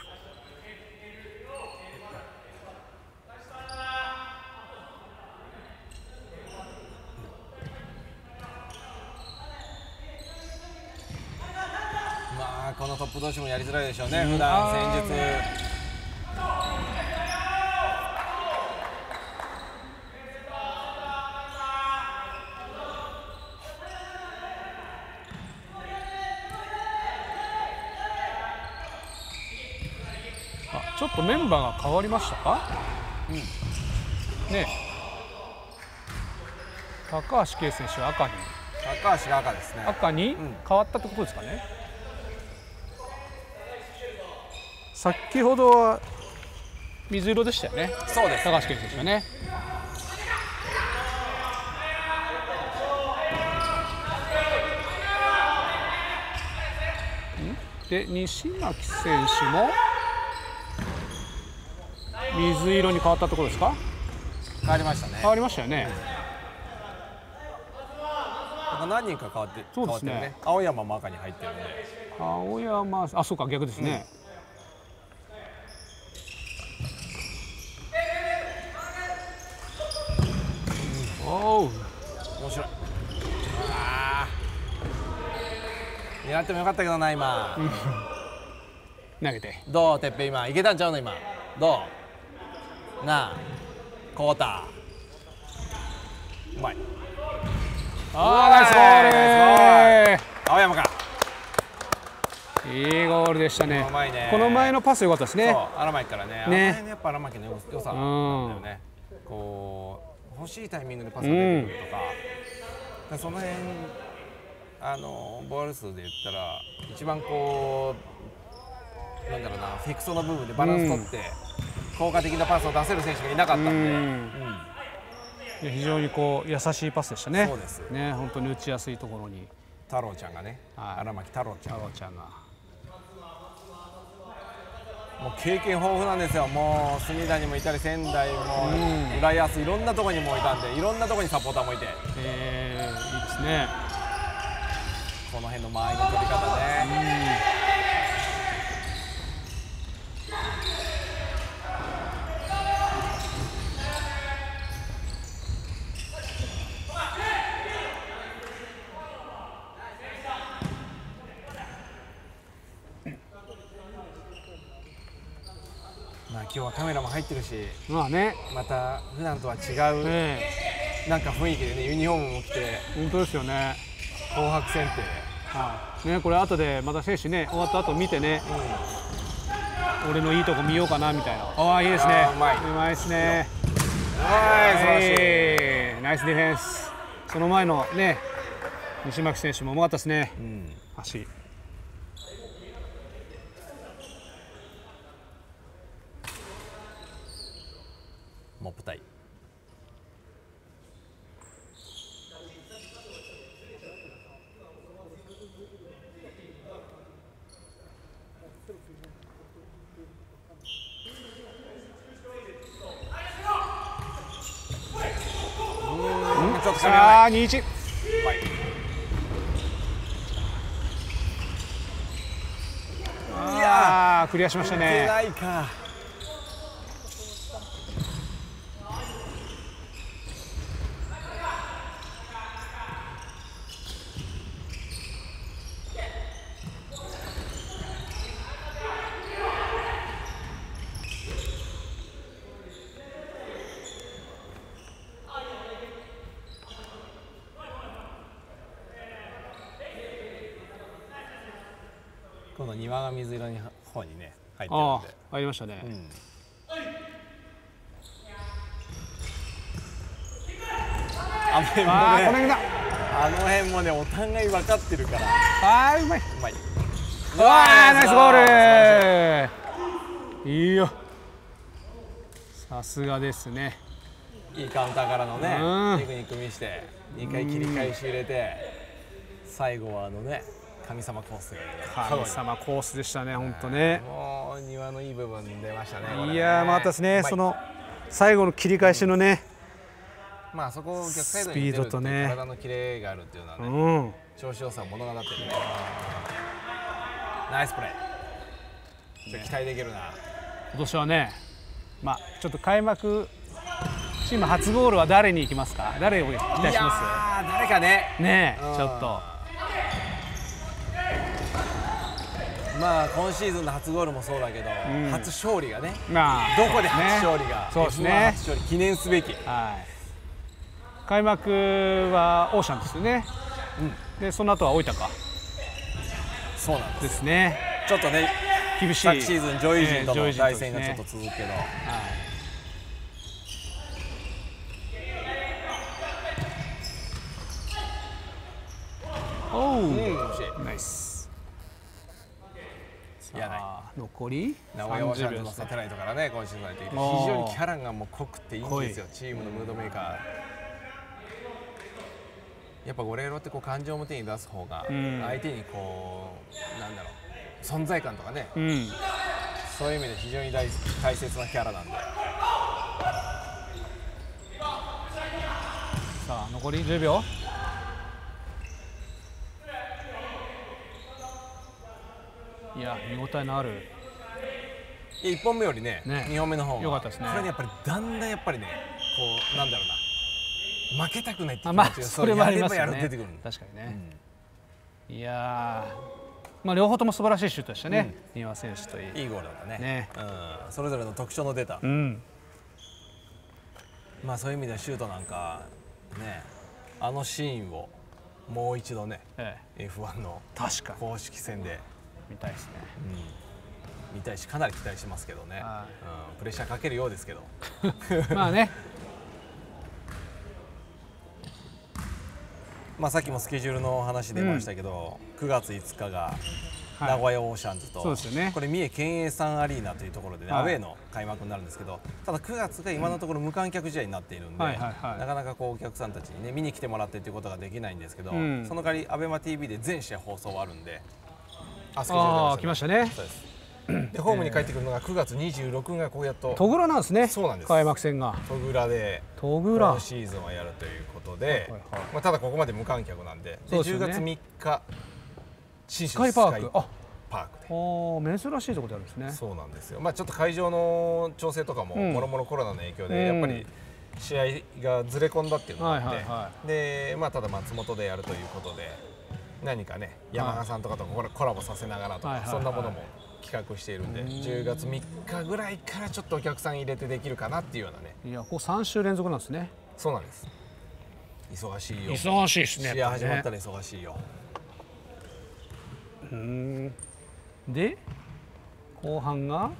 [SPEAKER 1] このトップ同士もやりづらいでしょうね、普段戦術。
[SPEAKER 2] ちょっとメンバーが変わりましたか。ね、高橋圭選手は赤に。
[SPEAKER 1] 高橋が赤ですね。
[SPEAKER 2] 赤に変わったってことですかね。先ほどは水色でしたよね。
[SPEAKER 1] そうです。
[SPEAKER 2] 高橋健選手がね。で西巻選手も水色に変わったところですか。
[SPEAKER 1] 変わりましたね。
[SPEAKER 2] 変わりましたよね。
[SPEAKER 1] 何人か変わって、
[SPEAKER 2] そうですね。
[SPEAKER 1] 青山も赤に入ってるんで。
[SPEAKER 2] 青山、あ、そうか、逆ですね。おお、面
[SPEAKER 1] 白い。狙ってもよかったけどな今。
[SPEAKER 2] 投げて。
[SPEAKER 1] どうてっぺん今いけたんちゃうの今。どう？なあ、コーター。うまい。
[SPEAKER 2] ナイスゴール。
[SPEAKER 1] 青山か。
[SPEAKER 2] いいゴールでしたね。
[SPEAKER 1] うまいね。
[SPEAKER 2] この前のパス良かったですね。
[SPEAKER 1] 荒牧からね。ね、やっぱ荒牧の良さなんだよね。こう欲しいタイミングでパスが出てくるとか、その辺ボール数で言ったら一番こうなんだろうな、フィクソの部分でバランス取って効果的なパスを出せる選手がいなかったんで、
[SPEAKER 2] 非常にこう優しいパスでしたね。
[SPEAKER 1] そうです
[SPEAKER 2] ね、本当に打ちやすいところに
[SPEAKER 1] 太郎ちゃんがね、荒牧太郎ちゃんがもう経験豊富なんですよ。もう隅田にもいたり仙台も浦安、いろんなところにもいたんで、いろんなところにサポーターもいて、いい
[SPEAKER 2] ですね。
[SPEAKER 1] この辺の間合いの取り方ね。今日はカメラも入ってるし、
[SPEAKER 2] まあね、
[SPEAKER 1] また普段とは違う、なんか雰囲気でね、ユニフォームも着て、
[SPEAKER 2] 本当ですよね。
[SPEAKER 1] 紅白戦って、
[SPEAKER 2] ね、これ後でまた選手ね、終わった後見てね、俺のいいとこ見ようかなみたいな。ああ、いいですね。うまいですね。
[SPEAKER 1] はい、素晴らし
[SPEAKER 2] い。ナイスディフェンス。その前のね、西巻選手もうまかったですね。足。
[SPEAKER 1] モップタイ。ちょっと
[SPEAKER 2] ああ、2-1。いやー、クリアしましたね。
[SPEAKER 1] ないか。今度庭が水色の方にね入ってるんで。
[SPEAKER 2] 入りましたね。
[SPEAKER 1] あの辺もねお互い分かってるから。
[SPEAKER 2] あー、うまい。
[SPEAKER 1] うまい。
[SPEAKER 2] ナイスゴール。いいよ。さすがですね。
[SPEAKER 1] いいカウンターからのねテクニック見して2回切り返し入れて、最後はね神様コースが
[SPEAKER 2] 神様コースでしたね、本当ね。
[SPEAKER 1] もう庭のいい部分出ましたね。
[SPEAKER 2] いやー、またですね、その最後の切り返しのね、
[SPEAKER 1] まあそこを逆サイドに出るとね、体のキレがあるっていうのはね、調子良さを物語ってるね。ナイスプレー。期待できるな。
[SPEAKER 2] 今年はね、まあちょっと開幕チーム初ゴールは誰に行きますか？誰を期待します？い
[SPEAKER 1] や誰かね。
[SPEAKER 2] ねえ、ちょっと。
[SPEAKER 1] まあ今シーズンの初ゴールもそうだけど、初勝利がね、
[SPEAKER 2] ど
[SPEAKER 1] こで初勝利が、
[SPEAKER 2] そうですね、
[SPEAKER 1] 初勝利記念すべき。
[SPEAKER 2] 開幕はオーシャンですよね。でその後は大分か。
[SPEAKER 1] そうなん
[SPEAKER 2] ですね。
[SPEAKER 1] ちょっとね
[SPEAKER 2] 厳しい
[SPEAKER 1] 昨シーズン上位陣との対戦がちょっと続くけど。
[SPEAKER 2] ナイス。
[SPEAKER 1] いやない
[SPEAKER 2] 残り
[SPEAKER 1] 名古屋オーシャンズのサテライトからね今シーズン入ってきて、非常にキャラがもう濃くていいんですよ、チームのムードメーカー。やっぱゴレーロってこう感情を表に出す方が相手にこうなんだろう存在感とかね、そういう意味で非常に大切なキャラなんで。
[SPEAKER 2] さあ残り10秒。いや見応えのある。
[SPEAKER 1] 1本目よりね2本目の方が
[SPEAKER 2] 良かったですね。
[SPEAKER 1] これねやっぱりだんだんやっぱりねこうなんだろうな負けたくないっていう気持ちが
[SPEAKER 2] それもありますよね。
[SPEAKER 1] 出てくる。
[SPEAKER 2] 確かにね。いやまあ両方とも素晴らしいシュートでしたね。丹羽選手といい。
[SPEAKER 1] いいゴールだったね。それぞれの特徴の出た。まあそういう意味ではシュートなんかねあのシーンをもう一度ね F1 の公式戦で
[SPEAKER 2] 見たいですね。
[SPEAKER 1] 見たいしかなり期待しますけどね。プレッシャーかけるようですけど。
[SPEAKER 2] まあね。
[SPEAKER 1] まあさっきもスケジュールの話出ましたけど、9月5日が名古屋オーシャンズと、これ三重県営さんアリーナというところで、アウェーの開幕になるんですけど、ただ9月が今のところ無観客試合になっているんで、なかなかこうお客さんたちにね見に来てもらってということができないんですけど、その代わり ABEMATV で全試合放送あるんで、
[SPEAKER 2] スケジュール来ましたね。
[SPEAKER 1] そうです。でホームに帰ってくるのが9月26日がこうやっと
[SPEAKER 2] 戸倉なんですね。
[SPEAKER 1] そうなんです。
[SPEAKER 2] 開幕戦が
[SPEAKER 1] 戸倉で今シーズンはやるということで、まあただここまで無観客なんで、10月3日新州スカイパーク
[SPEAKER 2] で珍しいところであるんですね。
[SPEAKER 1] そうなんですよ。まあちょっと会場の調整とかももろもろコロナの影響でやっぱり試合がずれ込んだっていうのがあって、でまあただ松本でやるということで何かね山田さんとかとコラボさせながらとかそんなものも企画しているんで、10月3日ぐらいからちょっとお客さん入れてできるかなっていうようなね。
[SPEAKER 2] いや、こう3週連続なんですね。
[SPEAKER 1] そうなんです。忙しいよ。
[SPEAKER 2] 忙しいですね。
[SPEAKER 1] 試合始まったら忙しいよ。
[SPEAKER 2] で後半が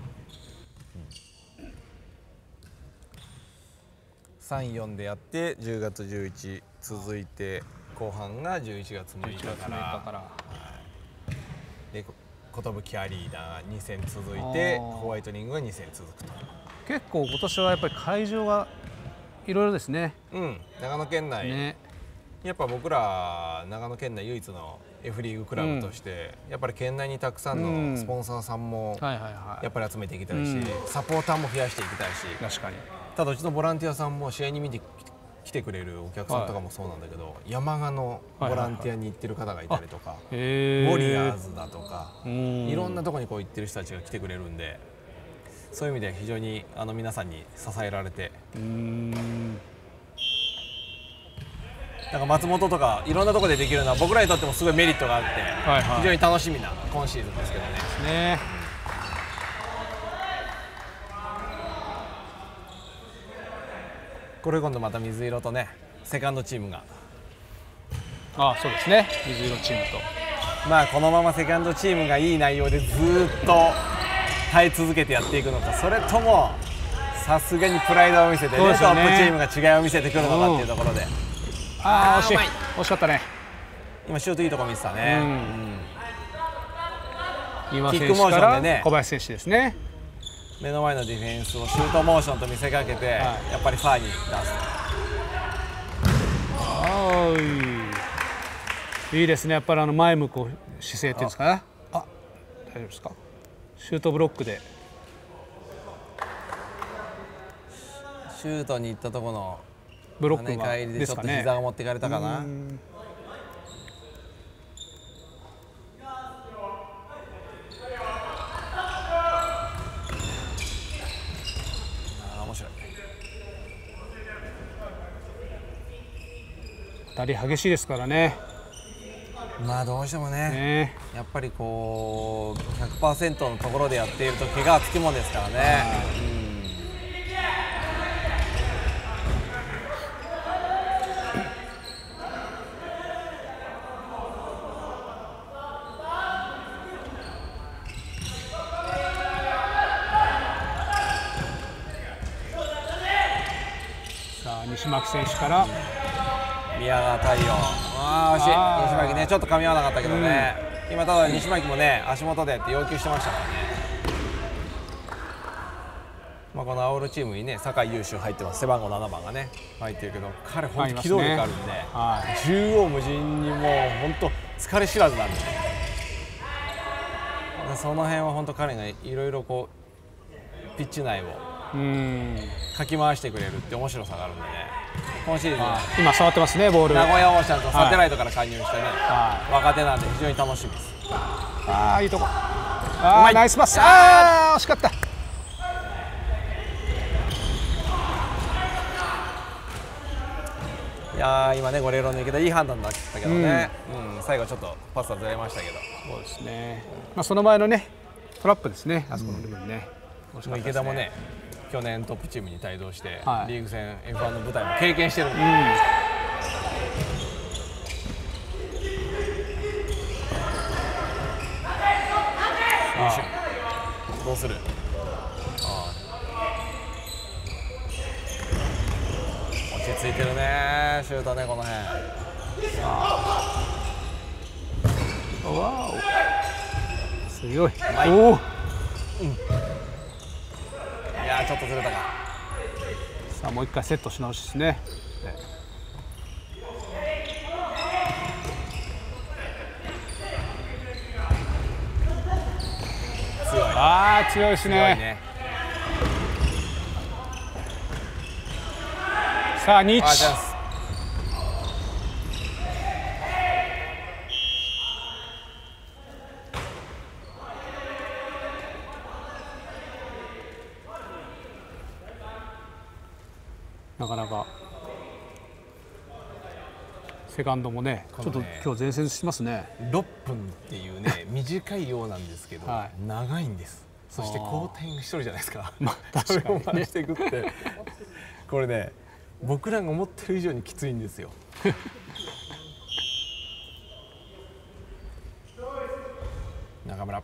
[SPEAKER 1] 3、4でやって10月11続いて後半が11月6日からで寿アリーナ2戦続いてホワイトニングが2戦続くと。
[SPEAKER 2] 結構今年はやっぱり会場がいろいろですね。
[SPEAKER 1] 長野県内、やっぱ僕ら長野県内唯一の F リーグクラブとして、やっぱり県内にたくさんのスポンサーさんもやっぱり集めていきたいし、サポーターも増やしていきたいし、
[SPEAKER 2] 確かに
[SPEAKER 1] ただうちのボランティアさんも試合に見て来てくれるお客さんとかもそうなんだけど、山鹿のボランティアに行ってる方がいたりとか、ウォリアーズだとかいろんなとこにこう行ってる人たちが来てくれるんで、そういう意味で非常に皆さんに支えられて、なんか松本とかいろんなところでできるのは僕らにとってもすごいメリットがあって、非常に楽しみな今シーズンですけどね。これ今度また水色とねセカンドチームが
[SPEAKER 2] そうですね、水色チームと
[SPEAKER 1] まあこのままセカンドチームがいい内容でずっと耐え続けてやっていくのか、それともさすがにプライドを見せて、トップチームが違いを見せてくるのかっていうところで、
[SPEAKER 2] 惜しかったね。
[SPEAKER 1] 今シュートいいところ見てたね。
[SPEAKER 2] キックモーションでね、小林選手ですね。
[SPEAKER 1] 目の前のディフェンスをシュートモーションと見せかけて、やっぱりファーに出す。
[SPEAKER 2] いいですね。やっぱり前向く姿勢っていうんですかね。あ、大丈夫ですか。シュートブロックで
[SPEAKER 1] シュートに行ったところの
[SPEAKER 2] ブロックが
[SPEAKER 1] 跳ね返りでちょっと膝が持っていかれたかな。面白い。
[SPEAKER 2] 当たり激しいですからね。
[SPEAKER 1] まあどうしてもね、やっぱりこう 100% のところでやっていると怪我はつきもんですからね。
[SPEAKER 2] さあ西巻選手から
[SPEAKER 1] 宮川太陽、惜しい。西巻ね、ちょっと噛み合わなかったけどね、今ただ西巻もね足元でって要求してましたからね。まあこの青色チームにね酒井優秀入ってます。背番号7番がね入ってるけど、彼本当機動力あるんで、縦横無尽にもう本当疲れ知らずなんで、その辺は本当彼がいろいろこうピッチ内をかき回してくれるって面白さがあるんでね。今シーズン
[SPEAKER 2] 今触ってますね、ボール。
[SPEAKER 1] 名古屋オーシャンとサテライトから加入してね、若手なんで非常に楽しみです。
[SPEAKER 2] いいとこ。ナイスパス。惜しかった。
[SPEAKER 1] いや今ねゴレーロ抜けたいい判断だったけどね、最後ちょっとパスはずれましたけど。
[SPEAKER 2] そうですね。まあその前のねトラップですね、あそこの部分ね。
[SPEAKER 1] 池田もね去年トップチームに帯同して、リーグ戦 F1 の舞台も経験してるんで、どうする。落ち着いてるねシュートね、この辺。
[SPEAKER 2] 強い。
[SPEAKER 1] いやちょっとずれたか。
[SPEAKER 2] さあもう一回セットし直しですね。
[SPEAKER 1] 強い。
[SPEAKER 2] 強いですね。さあ日。なかなかセカンドもねちょっと今日前線してますね。
[SPEAKER 1] 6分っていうね短いようなんですけど、長いんです。そして交代が1人じゃないですか。それを真似していくってこれね僕らが思ってる以上にきついんですよ。中村。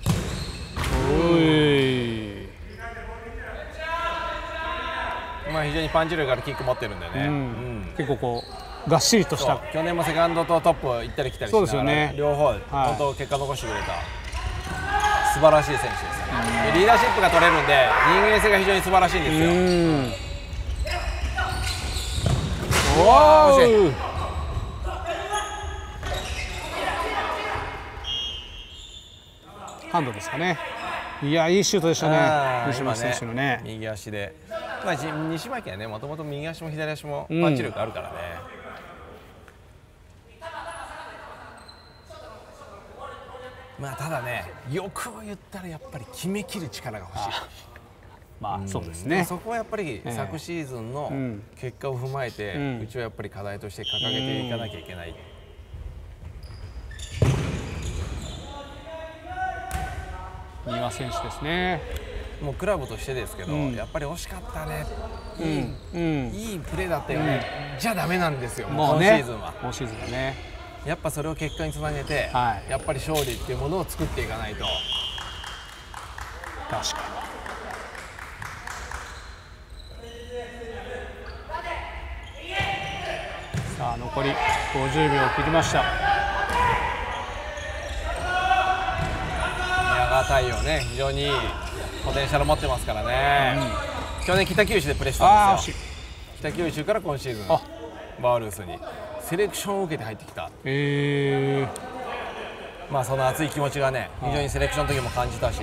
[SPEAKER 1] まあ非常にパンチ力あるキック持ってるんでね、
[SPEAKER 2] 結構こうがっしりとした。
[SPEAKER 1] 去年もセカンドとトップ行ったり来たりしながら両方本当結果残してくれた素晴らしい選手ですね。リーダーシップが取れるんで人間性が非常に素晴らしいんですよ。
[SPEAKER 2] ハンドですかね。いやいいシュートでしたね、西巻選手のね。
[SPEAKER 1] 右足で、西巻はねもともと右足も左足もパンチ力あるからね。まあただね欲を言ったらやっぱり決めきる力が欲しい。
[SPEAKER 2] まあそうですね。
[SPEAKER 1] そこはやっぱり昨シーズンの結果を踏まえてうちはやっぱり課題として掲げていかなきゃいけない。
[SPEAKER 2] 三輪選手ですね。
[SPEAKER 1] もうクラブとしてですけど、やっぱり惜しかったね、いいプレーだったよね、じゃダメなんですよ、もう今シーズンは。
[SPEAKER 2] 今シーズンはね、
[SPEAKER 1] やっぱそれを結果につなげて、やっぱり勝利っていうものを作っていかないと。
[SPEAKER 2] 確かに。さあ残り50秒切りました。
[SPEAKER 1] 宮川太陽ね、非常にいいポテンシャル持ってますからね。去年北九州でプレーしたんですよ。北九州から今シーズンバールースにセレクションを受けて入ってきた。 まあその熱い気持ちがね非常にセレクションの時も感じたし、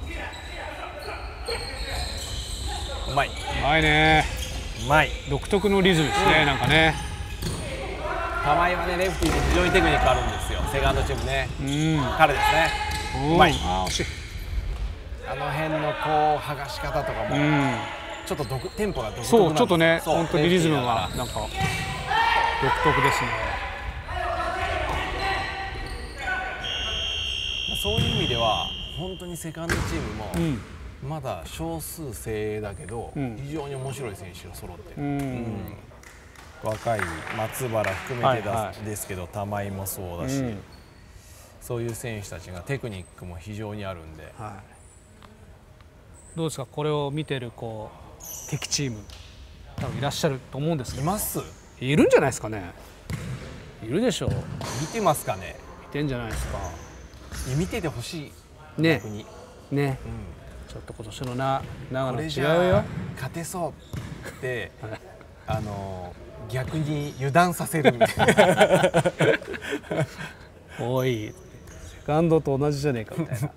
[SPEAKER 1] うまい、
[SPEAKER 2] うまいね。
[SPEAKER 1] うまい、
[SPEAKER 2] 独特のリズムですね、なんかね。
[SPEAKER 1] 玉井はねレフティーで非常にテクニックあるんですよ、セカンドチームね。彼ですね、うまい。
[SPEAKER 2] あ、惜しい。
[SPEAKER 1] あの辺のこう剥がし方とかもちょっとテンポが独特なんです。
[SPEAKER 2] そう、ちょっとね、本当にリズムがなんか独特ですね。
[SPEAKER 1] そういう意味では本当にセカンドチームもまだ少数精鋭だけど非常に面白い選手が揃ってる。若い松原含めてですけど玉井もそうだし、そういう選手たちがテクニックも非常にあるんで、
[SPEAKER 2] どうですか、これを見てるこう敵チーム多分いらっしゃると思うんですけど。
[SPEAKER 1] います？
[SPEAKER 2] いるんじゃないですかね。いるでしょう。
[SPEAKER 1] 見てますかね。
[SPEAKER 2] 見てんじゃないですか。
[SPEAKER 1] 見ててほしい
[SPEAKER 2] ね。
[SPEAKER 1] 逆に
[SPEAKER 2] ね、ちょっと今年の長野違うよ。
[SPEAKER 1] 勝てそうって逆に油断させるみたいな
[SPEAKER 2] おいセカンドと同じじゃねえかみたいな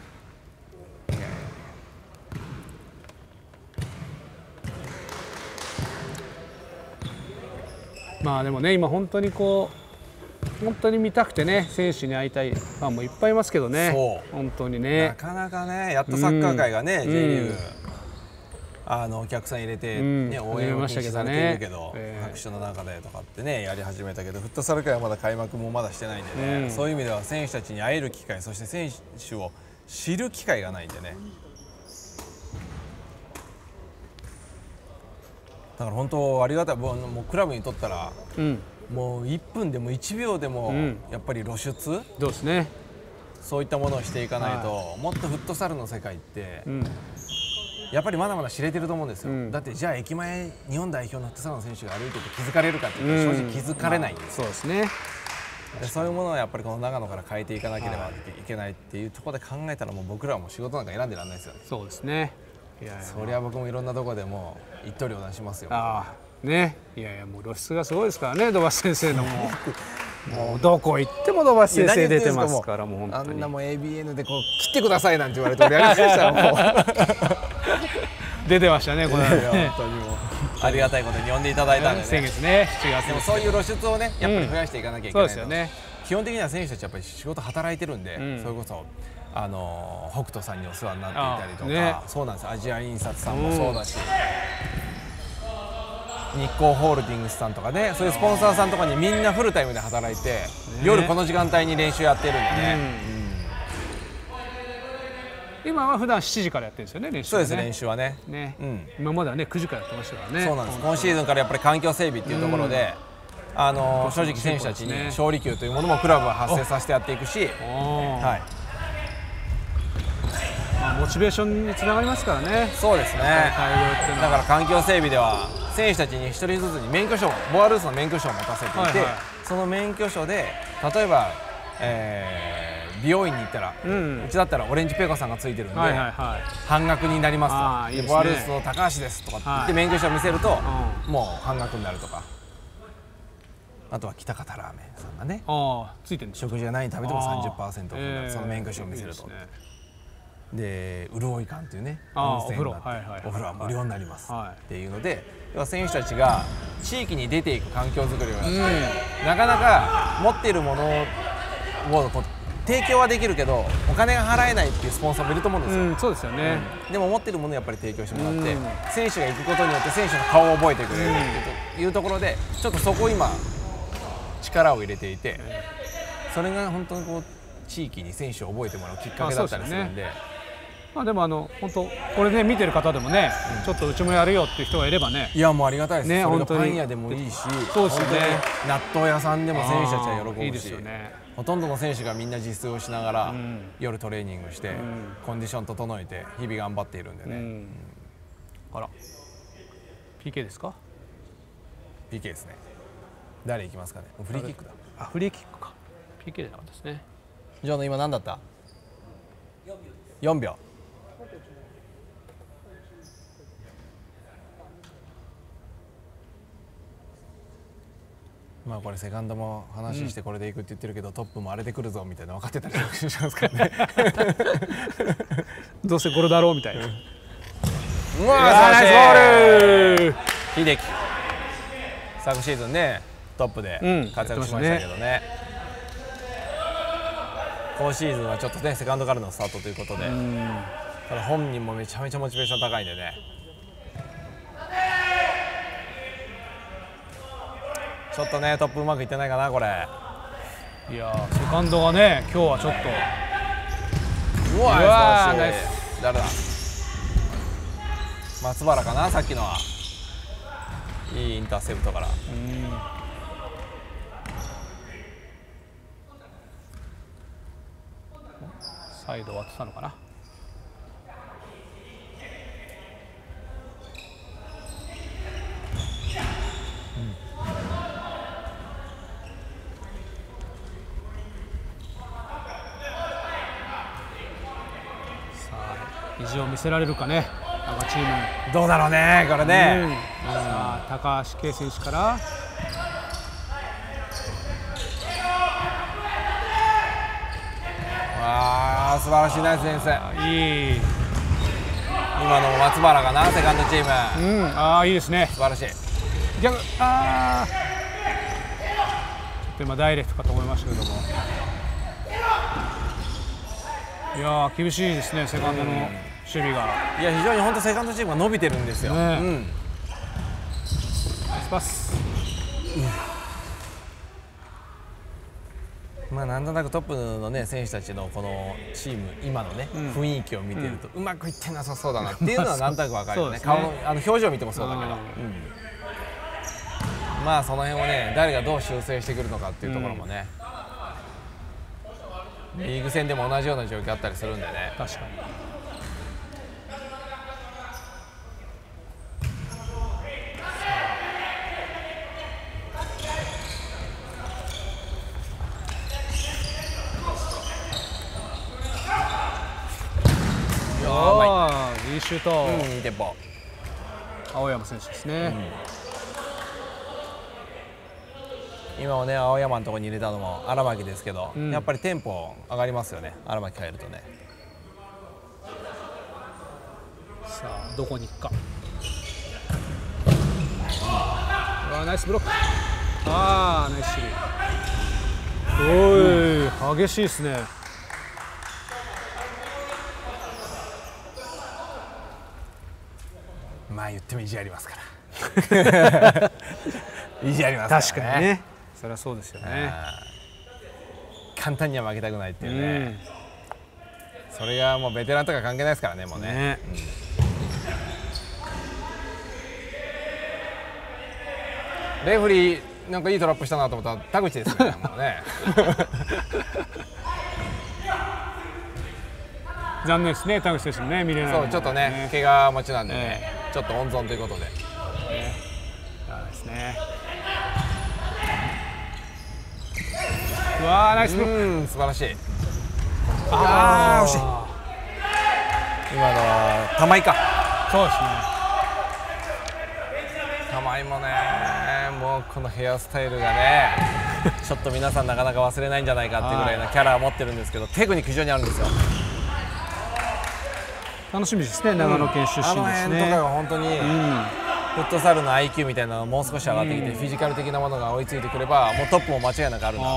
[SPEAKER 2] まあでもね、今本当にこう本当に見たくてね、選手に会いたいファンもいっぱいいますけどね。本当にね、
[SPEAKER 1] なかなかね、やっとサッカー界がね、J リーグお客さん入れて、ね、応援を禁止されているけど、拍手の中でとかってねやり始めたけど、フットサル界はまだ開幕もまだしてないんでね、そういう意味では選手たちに会える機会、そして選手を知る機会がないんでね。だから本当ありがたい。もうクラブにとったら、もう1分でも1秒でもやっぱり露出、
[SPEAKER 2] どうですね、
[SPEAKER 1] そういったものをしていかないと、もっとフットサルの世界って、やっぱりまだまだ知れてると思うんですよ。だってじゃあ駅前日本代表のフットサルの選手が歩いてて気づかれるかっていうと正直気づかれないんです。
[SPEAKER 2] そうですね。
[SPEAKER 1] そういうものをやっぱりこの長野から変えていかなければいけないっていうところで考えたら、もう僕らはもう仕事なんか選んでらんないですよね。
[SPEAKER 2] そうですね。
[SPEAKER 1] そりゃ僕もいろんなところでもう一刀両断しますよ。
[SPEAKER 2] ね、いやいやもう露出がすごいですからね、土橋先生のもうどこ行っても土橋先生出てますから、もう本当に
[SPEAKER 1] あんなもん ABN でこう切ってくださいなんて言われて俺やりましたもう
[SPEAKER 2] 出てましたね、これね。
[SPEAKER 1] 本当にもうありがたいことに呼んでいただいたんでね、
[SPEAKER 2] 先月ね、7月
[SPEAKER 1] でもそういう露出をねやっぱり増やしていかなきゃいけないと。
[SPEAKER 2] そうですよね。
[SPEAKER 1] 基本的には選手たちやっぱり仕事働いてるんで、それこそ北斗さんにお世話になっていたりとか、そうなんです。アジア印刷さんもそうだし、日光ホールディングスさんとかね、そういうスポンサーさんとかにみんなフルタイムで働いて、夜この時間帯に練習やってるんでね。
[SPEAKER 2] 今は普段7時からやってるんですよね、練習。
[SPEAKER 1] そうです、練習はね。
[SPEAKER 2] 今まではね9時からやってましたからね。
[SPEAKER 1] そうなんです。今シーズンからやっぱり環境整備っていうところで、正直選手たちに勝利球というものもクラブは発生させてやっていくし、
[SPEAKER 2] モチベーションにつながりますからね。
[SPEAKER 1] そうですね。だから環境整備では選手たちに一人ずつに免許証、ボアルースの免許証を持たせていて、その免許証で例えば、美容院に行ったら、うちだったらオレンジペコさんがついてるんで半額になりますと、ボアルースの高橋ですとかって言って免許証を見せるともう半額になるとか。あとは北方ラーメンさんがね、
[SPEAKER 2] ついてるんです。
[SPEAKER 1] 食事が何食べても 30% オフになる、その免許証を見せると。で潤い館というね温泉があって、お風呂は無料になりますっていうので、選手たちが地域に出ていく環境づくりをやって、なかなか持っているものを提供はできるけどお金が払えないっていうスポンサーもいると思うんですよ。
[SPEAKER 2] そうですよね。
[SPEAKER 1] でも持っているものをやっぱり提供してもらって、選手が行くことによって選手の顔を覚えてくれるっていうところで、ちょっとそこを今力を入れていて、それが本当にこう地域に選手を覚えてもらうきっかけだったりするんで。
[SPEAKER 2] まあでも本当これね見てる方でもね、ちょっとうちもやるよっていう人がいればね、
[SPEAKER 1] いやもうありがたいですね。それがパン屋でもいいし、
[SPEAKER 2] そうですよね、
[SPEAKER 1] 納豆屋さんでも選手たちは喜ぶし、
[SPEAKER 2] いいですよね。
[SPEAKER 1] ほとんどの選手がみんな実践をしながら夜トレーニングしてコンディション整えて日々頑張っているんでね。
[SPEAKER 2] あら PK ですか。
[SPEAKER 1] PK ですね。誰行きますかね。フリーキックだ。
[SPEAKER 2] フリーキックか。 PK じゃなかったですね。
[SPEAKER 1] ジョーの今何だった。4秒。 まあこれセカンドも話してこれでいくって言ってるけど、トップもあれでくるぞみたいな分かってたりしますからね。
[SPEAKER 2] どうせゴロだろうみたいな。
[SPEAKER 1] うわー、ナイスゴール。秀樹昨シーズンねトップで活躍しましたけどね、今シーズンはちょっとねセカンドからのスタートということで、ただ本人もめちゃめちゃモチベーション高いんでね、ちょっとねトップうまくいってないかなこれ。
[SPEAKER 2] いやセカンドがね今日はちょっと、
[SPEAKER 1] うわーナイス。誰だ、松原かな、さっきのはいいインターセプトから。
[SPEAKER 2] サイド割ってたのかな。意地を見せられるかね、赤チーム。
[SPEAKER 1] どうだろうねこれね。
[SPEAKER 2] さあ高橋圭選手から、
[SPEAKER 1] わあ素晴らしいナイスディフェンス。
[SPEAKER 2] いい、
[SPEAKER 1] 今のも松原かな、セカンドチーム。
[SPEAKER 2] ああいいですね、
[SPEAKER 1] 素晴らしい。
[SPEAKER 2] 逆、ああちょっと今ダイレクトかと思いましたけども、いやー厳しいですねセカンドの守備が。
[SPEAKER 1] いや非常に本当セカンドチームが伸びてるんですよ。
[SPEAKER 2] ナイスパス。
[SPEAKER 1] まあなんとなくトップのね選手たちのこのチーム今のね、雰囲気を見てるとうまくいってなさそうだなっていうのはなんとなく分かるよね。顔の表情を見てもそうだけど、まあその辺をね誰がどう修正してくるのかっていうところもね、リーグ戦でも同じような状況あったりするんでね。
[SPEAKER 2] 確かに。いいシュート。
[SPEAKER 1] いいテンポ。
[SPEAKER 2] 青山選手ですね。
[SPEAKER 1] 今はね青山のところに入れたのも荒牧ですけど、やっぱりテンポ上がりますよね荒牧入るとね。
[SPEAKER 2] さあどこに行くか。ナイスブロック。ナイス守備。おい、激しいですね。
[SPEAKER 1] まあ言っても意地ありますから意地ありますからね。
[SPEAKER 2] 確かにね、そりゃそうですよね。
[SPEAKER 1] 簡単には負けたくないっていうね、それがもうベテランとか関係ないですからねもうね。レフリーなんかいいトラップしたなと思ったら田口ですねもうね
[SPEAKER 2] 残念ですね、田口選手もね見れない。
[SPEAKER 1] そうちょっとね怪我持ちなんでね、ちょっと温存ということで。
[SPEAKER 2] ですね。うわーナイスブロック。
[SPEAKER 1] 素晴らしい。惜しい。今のは玉井か。
[SPEAKER 2] そうですね。
[SPEAKER 1] 玉井もねもうこのヘアスタイルがねちょっと皆さんなかなか忘れないんじゃないかっていうぐらいのキャラを持ってるんですけど、テクニック非常にあるんですよ。
[SPEAKER 2] 楽しみですね、長野県出身ですね。
[SPEAKER 1] あの辺とかが本当に、フットサルの IQ みたいなのがもう少し上がってきて、フィジカル的なものが追いついてくればもうトップも間違いなくあるな。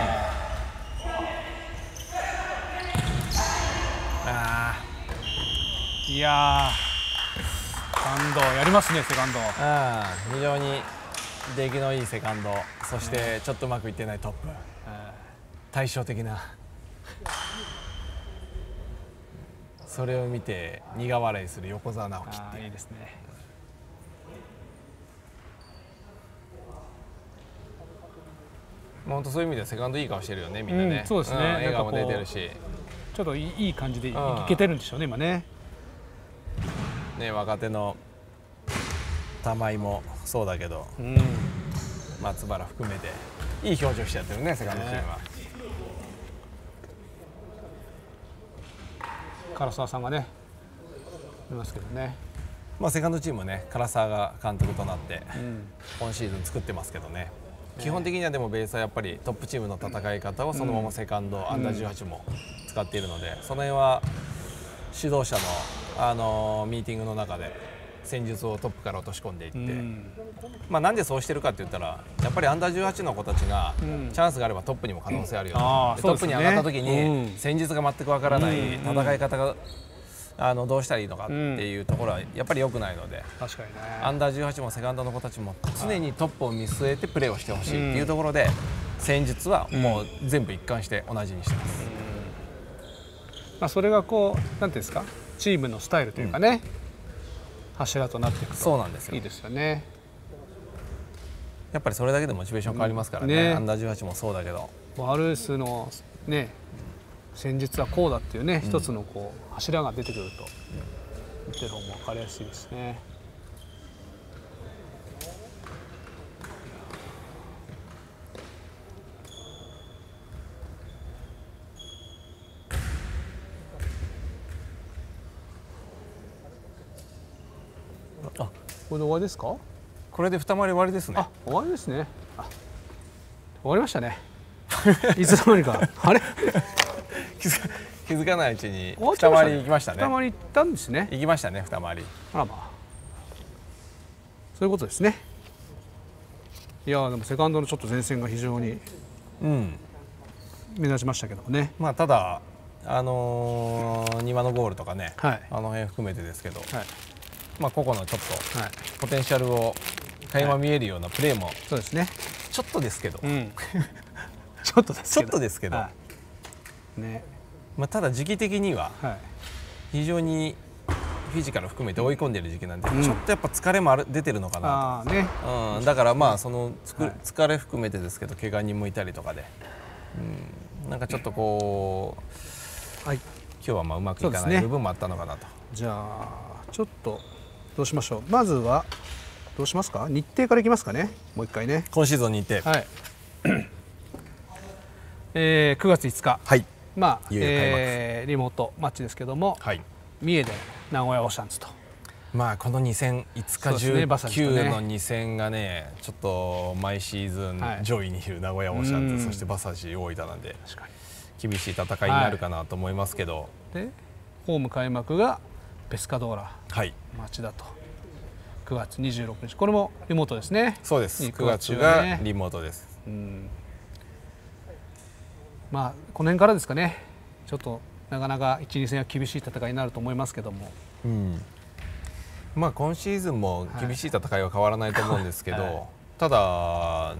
[SPEAKER 2] いやセカンドやりますね、セカンド。
[SPEAKER 1] 非常に出来のいいセカンド、そしてちょっとうまくいってないトップ、対照的なそれを見て苦笑いする横澤直樹って
[SPEAKER 2] いいですね。
[SPEAKER 1] 本当そういう意味ではセカンドいい顔してるよねみんなね。
[SPEAKER 2] そうですね、
[SPEAKER 1] 笑顔も出てるし、
[SPEAKER 2] ちょっといい感じでいけてるんでしょうね今ね。
[SPEAKER 1] 若手の玉井もそうだけど、松原含めていい表情しちゃってるねセカンドチームは。
[SPEAKER 2] 唐沢さんがねいますけどね。
[SPEAKER 1] セカンドチームね唐沢が監督となって、今シーズン作ってますけどね、 基本的にはでもベースはやっぱりトップチームの戦い方をそのままセカンド、アンダー18も使っているので、その辺は指導者の、ミーティングの中で戦術をトップから落とし込んでいって、なんでそうしてるかって言ったらやっぱりアンダー18の子たちがチャンスがあればトップにも可能性あるよ、トップに上がった時に戦術が全くわからない、戦い方がどうしたらいいのかっていうところはやっぱり良くないので、
[SPEAKER 2] 確かにね、
[SPEAKER 1] アンダー18もセカンドの子たちも常にトップを見据えてプレーをしてほしいっていうところで、戦術はもう全部一貫して同じにしてます。
[SPEAKER 2] それがこうなんていうんですか、チームのスタイルというかね、柱となっていくと
[SPEAKER 1] そうなんですよ、
[SPEAKER 2] いいですよね。
[SPEAKER 1] やっぱりそれだけでモチベーション変わりますからね、アンダー18もそうだけど、
[SPEAKER 2] ワルースのね戦術はこうだっていうね、一つのこう柱が出てくると、見てる方も分かりやすいですね。これで終わりですか？
[SPEAKER 1] これで2回り終わりですね。
[SPEAKER 2] 終わりですね。終わりましたね。いつの間にかあれ
[SPEAKER 1] 気づかないうちに2回り行きましたね。
[SPEAKER 2] 2回り行ったんですね。
[SPEAKER 1] 行きましたね、2回り。
[SPEAKER 2] そういうことですね。いやでもセカンドのちょっと前線が非常に目立ちましたけどもね。
[SPEAKER 1] ただ庭のゴールとかね、あの辺含めてですけど、個々のちょっとポテンシャルを垣間見えるようなプレーも
[SPEAKER 2] そうですね。
[SPEAKER 1] ちょっとですけど、
[SPEAKER 2] ちょっとですけど
[SPEAKER 1] ね。ただ時期的には非常にフィジカル含めて追い込んでいる時期なんで、ちょっとやっぱ疲れも出てるのかなと。だからその疲れ含めてですけど、怪我人もいたりとかで、なんかちょっとこう今日はうまくいかない部分もあったのかなと。
[SPEAKER 2] じゃあちょっとどうしましょう。まずはどうしますか。日程からいきますかね。もう一回ね。
[SPEAKER 1] 今シーズン日程。
[SPEAKER 2] 9月5日。リモートマッチですけども、三重で名古屋オーシャンズと。
[SPEAKER 1] この2戦5日19の2戦がね、ちょっと毎シーズン上位にいる名古屋オーシャンズ、そして馬刺し大分なんで厳しい戦いになるかなと思いますけど、
[SPEAKER 2] でホーム開幕がペスカドーラ町だと。9月26日、これもリモートですね。
[SPEAKER 1] そうです。9月がリモートです。
[SPEAKER 2] この辺からですかね。ちょっとなかなか1、2戦は厳しい戦いになると思いますけども。
[SPEAKER 1] 今シーズンも厳しい戦いは変わらないと思うんですけど、ただ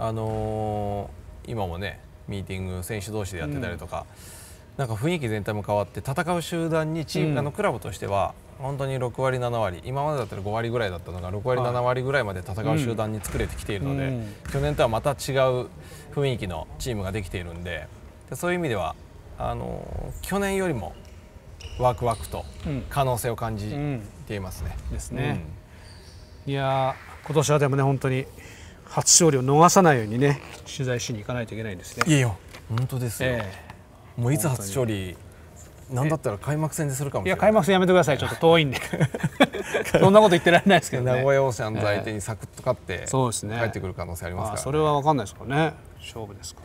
[SPEAKER 1] 今もねミーティング選手同士でやってたりとか、なんか雰囲気全体も変わって戦う集団にチームクラブとしては本当に6割7割、今までだったら5割ぐらいだったのが6割7割ぐらいまで戦う集団に作れてきているので、去年とはまた違う雰囲気のチームができているんで、そういう意味では去年よりもワクワクと可能性を感じていますね。
[SPEAKER 2] ですね。いや今年はでもね、本当に初勝利を逃さないようにね取材しに行かないといけないんですね。
[SPEAKER 1] いやいや本当ですよ。もういつ初勝利なんだったら開幕戦でするかもしれない。
[SPEAKER 2] いや開幕戦やめてください。ちょっと遠いんでそんなこと言ってられないですけどね。
[SPEAKER 1] 名古屋オーシャンズ相手にサクッと勝って帰ってくる可能性ありますからね。
[SPEAKER 2] それは分かんないですからね。勝負ですから。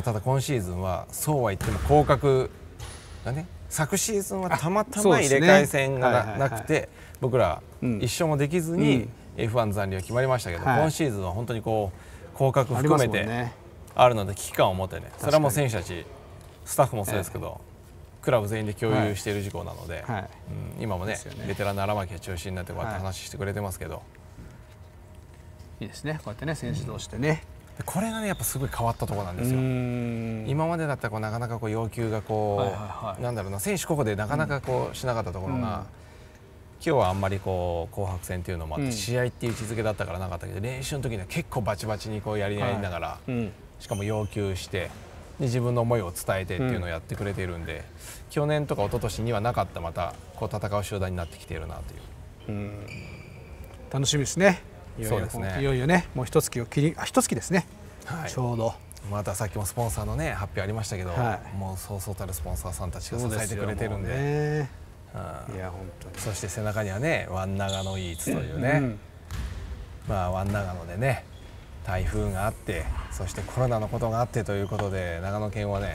[SPEAKER 1] ただ今シーズンはそうは言っても降格がね、昨シーズンはたまたま入れ替え戦がなくて僕ら一勝もできずに F1 残留が決まりましたけど、今シーズンは本当にこう降格含めてあるので危機感を持ってね、それはもう選手たちスタッフもそうですけど、クラブ全員で共有している事項なので、今もねベテランの荒牧が中心になってこうやって話してくれてますけど、
[SPEAKER 2] いいですね。こうやってね選手同士でね、
[SPEAKER 1] これがねやっぱすごい変わったところなんですよ。今までだったらなかなか要求がなんだろうな、選手個々でなかなかしなかったところが、今日はあんまり紅白戦っていうのもあって、試合っていう位置づけだったからなかったけど、練習の時には結構バチバチにやり合いながら、しかも要求してで自分の思いを伝えてっていうのをやってくれているんで、去年とか一昨年にはなかったまた戦う集団になってきているなという。
[SPEAKER 2] 楽しみですね。
[SPEAKER 1] そうですね。
[SPEAKER 2] いよいよね、もう一月ですね。ちょうど。
[SPEAKER 1] またさっきもスポンサーのね発表ありましたけど、もうそうそうたるスポンサーさんたちが支えてくれてるんで、
[SPEAKER 2] いや本当に。
[SPEAKER 1] そして背中にはねワン長野イーツというね、ワン長野でね台風があって、そしてコロナのことがあってということで、長野県はね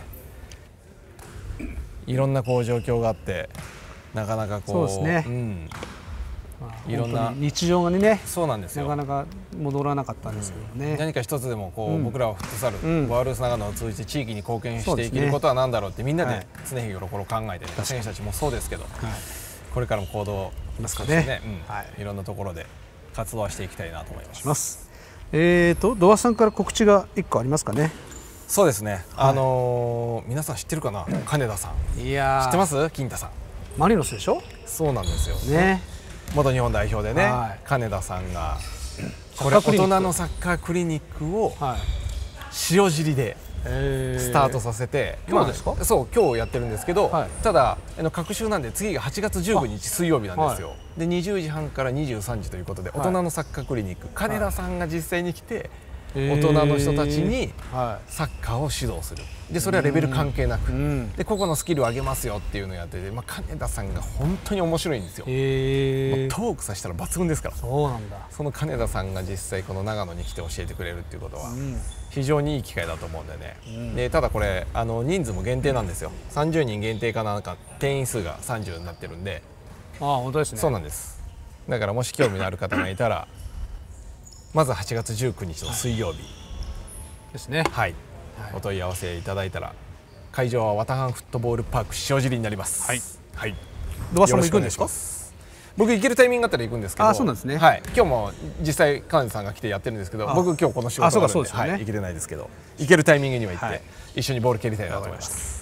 [SPEAKER 1] いろんなこう状況があって、なかなかこう、
[SPEAKER 2] そうですね、いろんな日常がね、そうなんですよ、なかなか戻らなかったんですけどね、
[SPEAKER 1] 何か一つでもこう、僕らはフットサル、ボアルース長野を通じて地域に貢献していけることは何だろうって、みんなで常日頃考えてね、選手たちもそうですけど、これからも行動
[SPEAKER 2] ますかね、
[SPEAKER 1] いろんなところで活動はしていきたいなと思います。
[SPEAKER 2] ドアさんから告知が1個ありますかね。
[SPEAKER 1] そうですね、皆さん知ってるかな、金田さん。いや知ってます？金田さん
[SPEAKER 2] マリノスでしょ。
[SPEAKER 1] そうなんですよ
[SPEAKER 2] ね、
[SPEAKER 1] 元日本代表でね、金田さんがこれ大人のサッカークリニックを塩尻でスタートさせて、
[SPEAKER 2] 今日ですか？
[SPEAKER 1] そう今日やってるんですけど、ただ隔週なんで次が8月15日水曜日なんですよ。で20時半から23時ということで、大人のサッカークリニック、金田さんが実際に来て大人の人たちにサッカーを指導する。でそれはレベル関係なく、で個々のスキルを上げますよっていうのをやってて、金田さんが本当に面白いんですよ。トークさせたら抜群ですから。
[SPEAKER 2] そうなんだ。
[SPEAKER 1] その金田さんが実際この長野に来て教えてくれるっていうことは非常にいい機会だと思うんでね、でただこれ人数も限定なんですよ。30人限定かなんか、定員数が30になってるんで。
[SPEAKER 2] 本当ですね。
[SPEAKER 1] そうなんです。だからもし興味のある方がいたらまず8月19日の水曜日
[SPEAKER 2] ですね、
[SPEAKER 1] はい、お問い合わせいただいたら、会場はワタハンフットボールパーク塩尻になります。はい。
[SPEAKER 2] ドアさんも行くんですか？
[SPEAKER 1] 僕行けるタイミングがあったら行くんですけど。
[SPEAKER 2] そうなんですね。
[SPEAKER 1] はい。今日も実際金田さんが来てやってるんですけど、僕今日この仕事があるんで行けてないですけど、行けるタイミングには行って一緒にボール蹴りたいなと思います。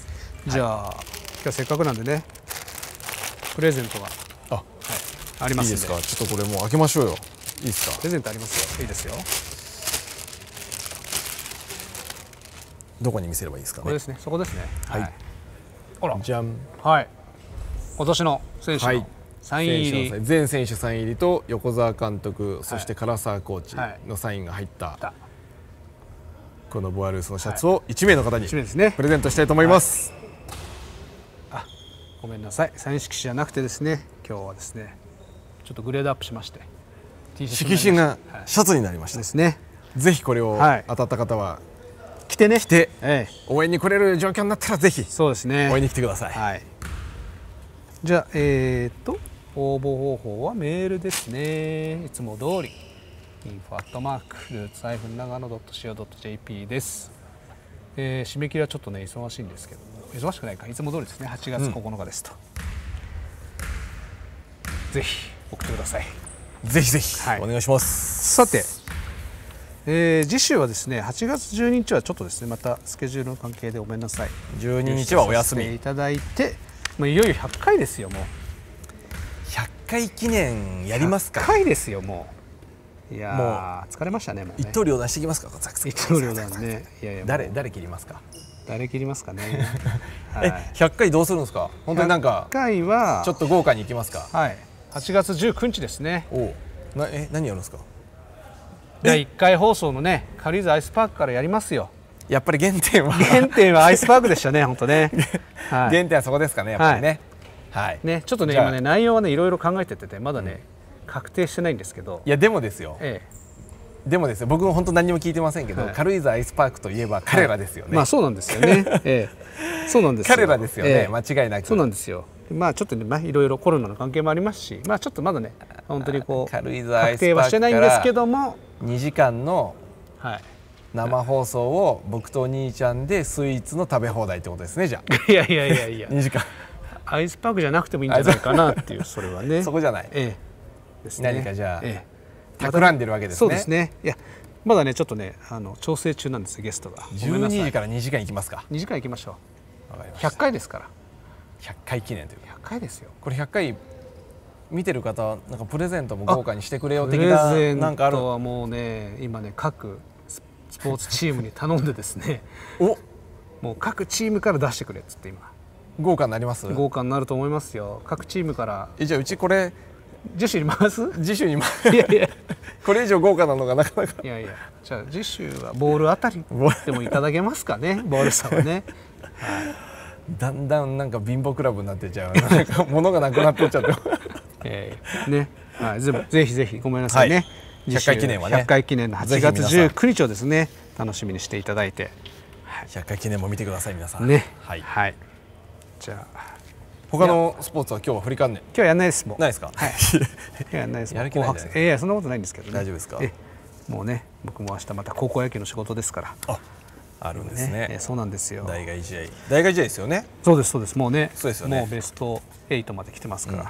[SPEAKER 2] じゃあ今日せっかくなんでね、プレゼントがありますんで。いい
[SPEAKER 1] ですか？ちょっとこれもう開けましょうよ。いいですか？
[SPEAKER 2] プレゼントありますよ。いいですよ。
[SPEAKER 1] どこに見せればいいですかね。
[SPEAKER 2] これですね。そこですね。
[SPEAKER 1] はい。
[SPEAKER 2] あら。
[SPEAKER 1] じゃん。
[SPEAKER 2] はい。今年の選手のサイン入り、
[SPEAKER 1] 全選手サイン入りと横澤監督、そして唐沢コーチのサインが入ったこのボアルースのシャツを1名の方にプレゼントしたいと思います。
[SPEAKER 2] ごめんなさい。サイン色紙じゃなくてですね、今日はですね、ちょっとグレードアップしまして、
[SPEAKER 1] 色紙がシャツになりましたですね。ぜひこれを当たった方は着て応援に来れる状況になったら、ぜひそうですね、応援に来てください。じゃあ応募方法はメールですね。いつも通り info@roots-nagano.co.jp です。締め切りはちょっとね忙しいんですけども、忙しくないか、いつも通りですね。8月9日ですと、ぜひ送ってください。ぜひぜひお願いします。さて、次週はですね8月12日はちょっとですね、またスケジュールの関係でごめんなさい、12日はお休みいただいて、もういよいよ100回ですよ。もう100回記念やりますか。100回ですよ。もういやもう疲れましたね。もう一刀両断していきますか。一刀両断ね。いやいや、誰切りますか。誰切りますかね。100回どうするんですか。本当になんか100回はちょっと豪華にいきますか。はい、8月19日ですね。何やるんですか。第1回放送のね、軽井沢アイスパークからやりますよ。やっぱり原点はアイスパークでしたね。本当ね。原点はそこですかね。やっぱりね。はいね、ちょっとね今ね内容はねいろいろ考えててまだね確定してないんですけど、いやでもですよ。でもですよ、僕も本当何も聞いてませんけど、軽井沢アイスパークといえば彼らですよね。まあそうなんですよね。そうなんですよ。彼らですよね。間違いなく。そうなんですよ。まあちょっとねいろいろコロナの関係もありますし、まあちょっとまだね本当にこう確定はしてないんですけども、2時間の生放送を僕とお兄ちゃんでスイーツの食べ放題ってことですね。じゃあいや2時間アイスパークじゃなくてもいいんじゃないかなっていう。それはねそこじゃない。何かじゃあ企んでるわけですね。そうですね。いやまだねちょっとね調整中なんです、ゲストが。12時から2時間行きますか。2時間行きましょう。100回ですから。100回記念という。100回ですよ。これ100回見てる方なんかプレゼントも豪華にしてくれよ的ななんかある。プレゼントはもうね今ね各スポーツチームに頼んでですねもう各チームから出してくれっつって今。豪華になります。豪華になると思いますよ。各チームから。じゃあうちこれ次週に回す。次週に回す。いやいやこれ以上豪華なのがなかなか。いやいや、じゃあ次週はボールあたりでもいただけますかね。ボールさんはね。だんだんなんか貧乏クラブになってっちゃう。なんか物がなくなってっちゃって。ね、はい、ぜひぜひごめんなさいね。 100回記念はね、
[SPEAKER 2] 100回記念の8月19日をですね楽しみにしていただいて、
[SPEAKER 1] 100回記念も見てください皆さん
[SPEAKER 2] ね。
[SPEAKER 1] はい、
[SPEAKER 2] はい、じゃあ
[SPEAKER 1] 他のスポーツは今日は振り返んね。
[SPEAKER 2] 今日はやんないです。もう
[SPEAKER 1] ないですか。
[SPEAKER 2] はい。やんないです。
[SPEAKER 1] やる気ないんじゃない。
[SPEAKER 2] いやそんなことないんですけどね。
[SPEAKER 1] 大丈夫ですか。
[SPEAKER 2] もうね、僕も明日また高校野球の仕事ですから。
[SPEAKER 1] あるんですね。
[SPEAKER 2] そうなんですよ。
[SPEAKER 1] 大外試合。大外試合ですよね。
[SPEAKER 2] そうですそうです。もうね。
[SPEAKER 1] そうですよね。
[SPEAKER 2] もうベスト8まで来てますから。はい。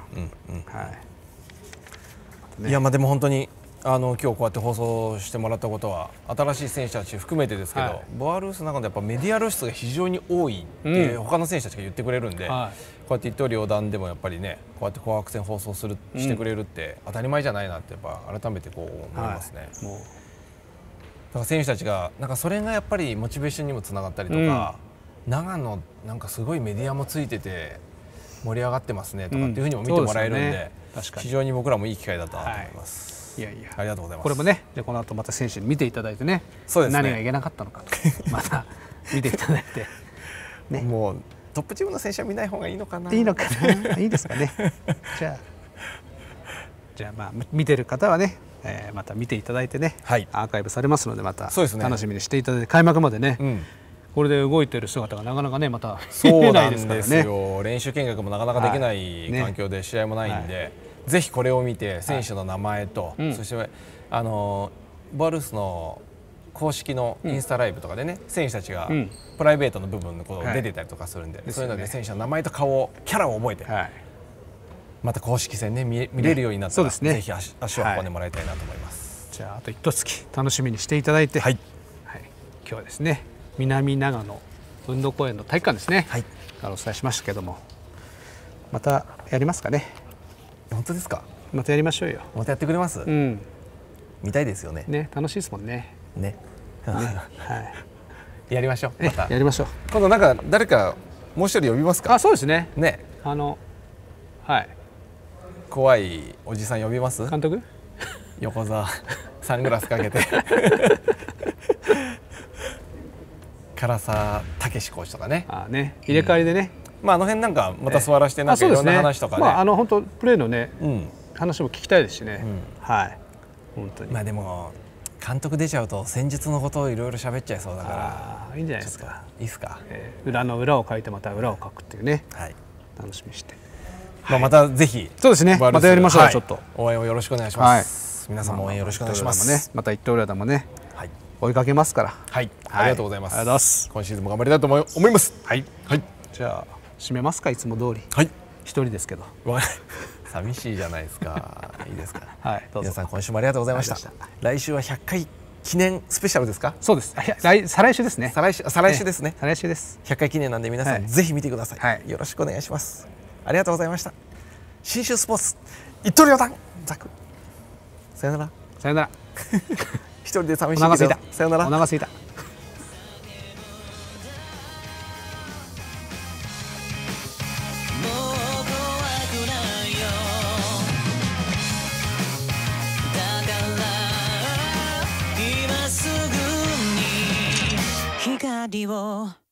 [SPEAKER 1] いやまあでも本当に今日こうやって放送してもらったことは新しい選手たち含めてですけど、ボアルースの中でやっぱメディア露出が非常に多いって他の選手たちが言ってくれるんで、こうやって一刀両断でもやっぱりね、こうやって紅白戦放送してくれるって当たり前じゃないなってやっぱ改めてこう思いますね。だから選手たちがなんかそれがやっぱりモチベーションにもつながったりとか、長野なんかすごいメディアもついてて盛り上がってますねとかっていうふうにも見てもらえるんで、非常に僕らもいい機会だったなと思います。
[SPEAKER 2] いやいや、
[SPEAKER 1] ありがとうございます。
[SPEAKER 2] これもね、でこの後また選手に見ていただいてね、何がいけなかったのかとまた見ていただいて、
[SPEAKER 1] ね、もうトップチームの選手は見ない方がいいのかな。
[SPEAKER 2] いいのかな、いいですかね。じゃあまあ見てる方はね、また見ていただいてね、アーカイブされますのでまた楽しみにしていただいて、開幕までね。これで動いてる姿がなかなかねまた見れないですからね。そうなんですよ。練習見学もなかなかできない環境で試合もないんで、ぜひこれを見て選手の名前と、そしてボアルースの公式のインスタライブとかでね、選手たちがプライベートの部分のこと出てたりとかするんで、そういうので選手の名前と顔、キャラを覚えて、また公式戦ね見れるようになったら、ぜひ足を運んでもらいたいなと思います。 じゃああと一月楽しみにしていただいて、今日はですね南長野運動公園の体育館ですね、からお伝えしましたけども、またやりますかね。
[SPEAKER 1] 本当ですか。
[SPEAKER 2] またやりましょうよ。
[SPEAKER 1] またやってくれます。見たいですよね。
[SPEAKER 2] ね、楽しいですもんね。
[SPEAKER 1] やりましょう。また
[SPEAKER 2] やりましょう。
[SPEAKER 1] 今度なんか誰かもう一人呼びますか。
[SPEAKER 2] そうですね。
[SPEAKER 1] 怖いおじさん呼びます。
[SPEAKER 2] 監督。
[SPEAKER 1] 横澤サングラスかけて。唐沢武史コーチとかね。
[SPEAKER 2] 入れ替わりでね。
[SPEAKER 1] まああの辺なんかまた座らせてなんかいろんな話とかね。
[SPEAKER 2] 本当プレーのね話も聞きたいですしね。はい。本当に。
[SPEAKER 1] まあでも監督出ちゃうと戦術のことをいろいろ喋っちゃいそうだから。
[SPEAKER 2] いいんじゃないですか。
[SPEAKER 1] いいですか。
[SPEAKER 2] 裏の裏を書いてまた裏を書くっていうね。楽しみにして。
[SPEAKER 1] またぜひ。
[SPEAKER 2] そうですね。またやりましょう。ちょっと
[SPEAKER 1] 応援をよろしくお願いします。皆さんも応援よろしくお願いします。
[SPEAKER 2] また一刀両断もね追いかけますから。
[SPEAKER 1] はい。ありがとうございます。
[SPEAKER 2] ありがとうございます。
[SPEAKER 1] 今シーズンも頑張りたいと思います。
[SPEAKER 2] はい。じゃあ締めますか。いつも通り。一人ですけど。
[SPEAKER 1] 寂しいじゃないですか。いいですか。皆さん今週もありがとうございました。来週は100回記念スペシャルですか。
[SPEAKER 2] そうです。再来週ですね。
[SPEAKER 1] 再来週ですね。
[SPEAKER 2] 再来週です。
[SPEAKER 1] 100回記念なんで皆さんぜひ見てください。よろしくお願いします。ありがとうございました。信州スポーツ一刀両断ザク。さよなら。
[SPEAKER 2] さよなら。
[SPEAKER 1] 一人で寂しいけど。さよなら。
[SPEAKER 2] お腹すいた。
[SPEAKER 3] 光を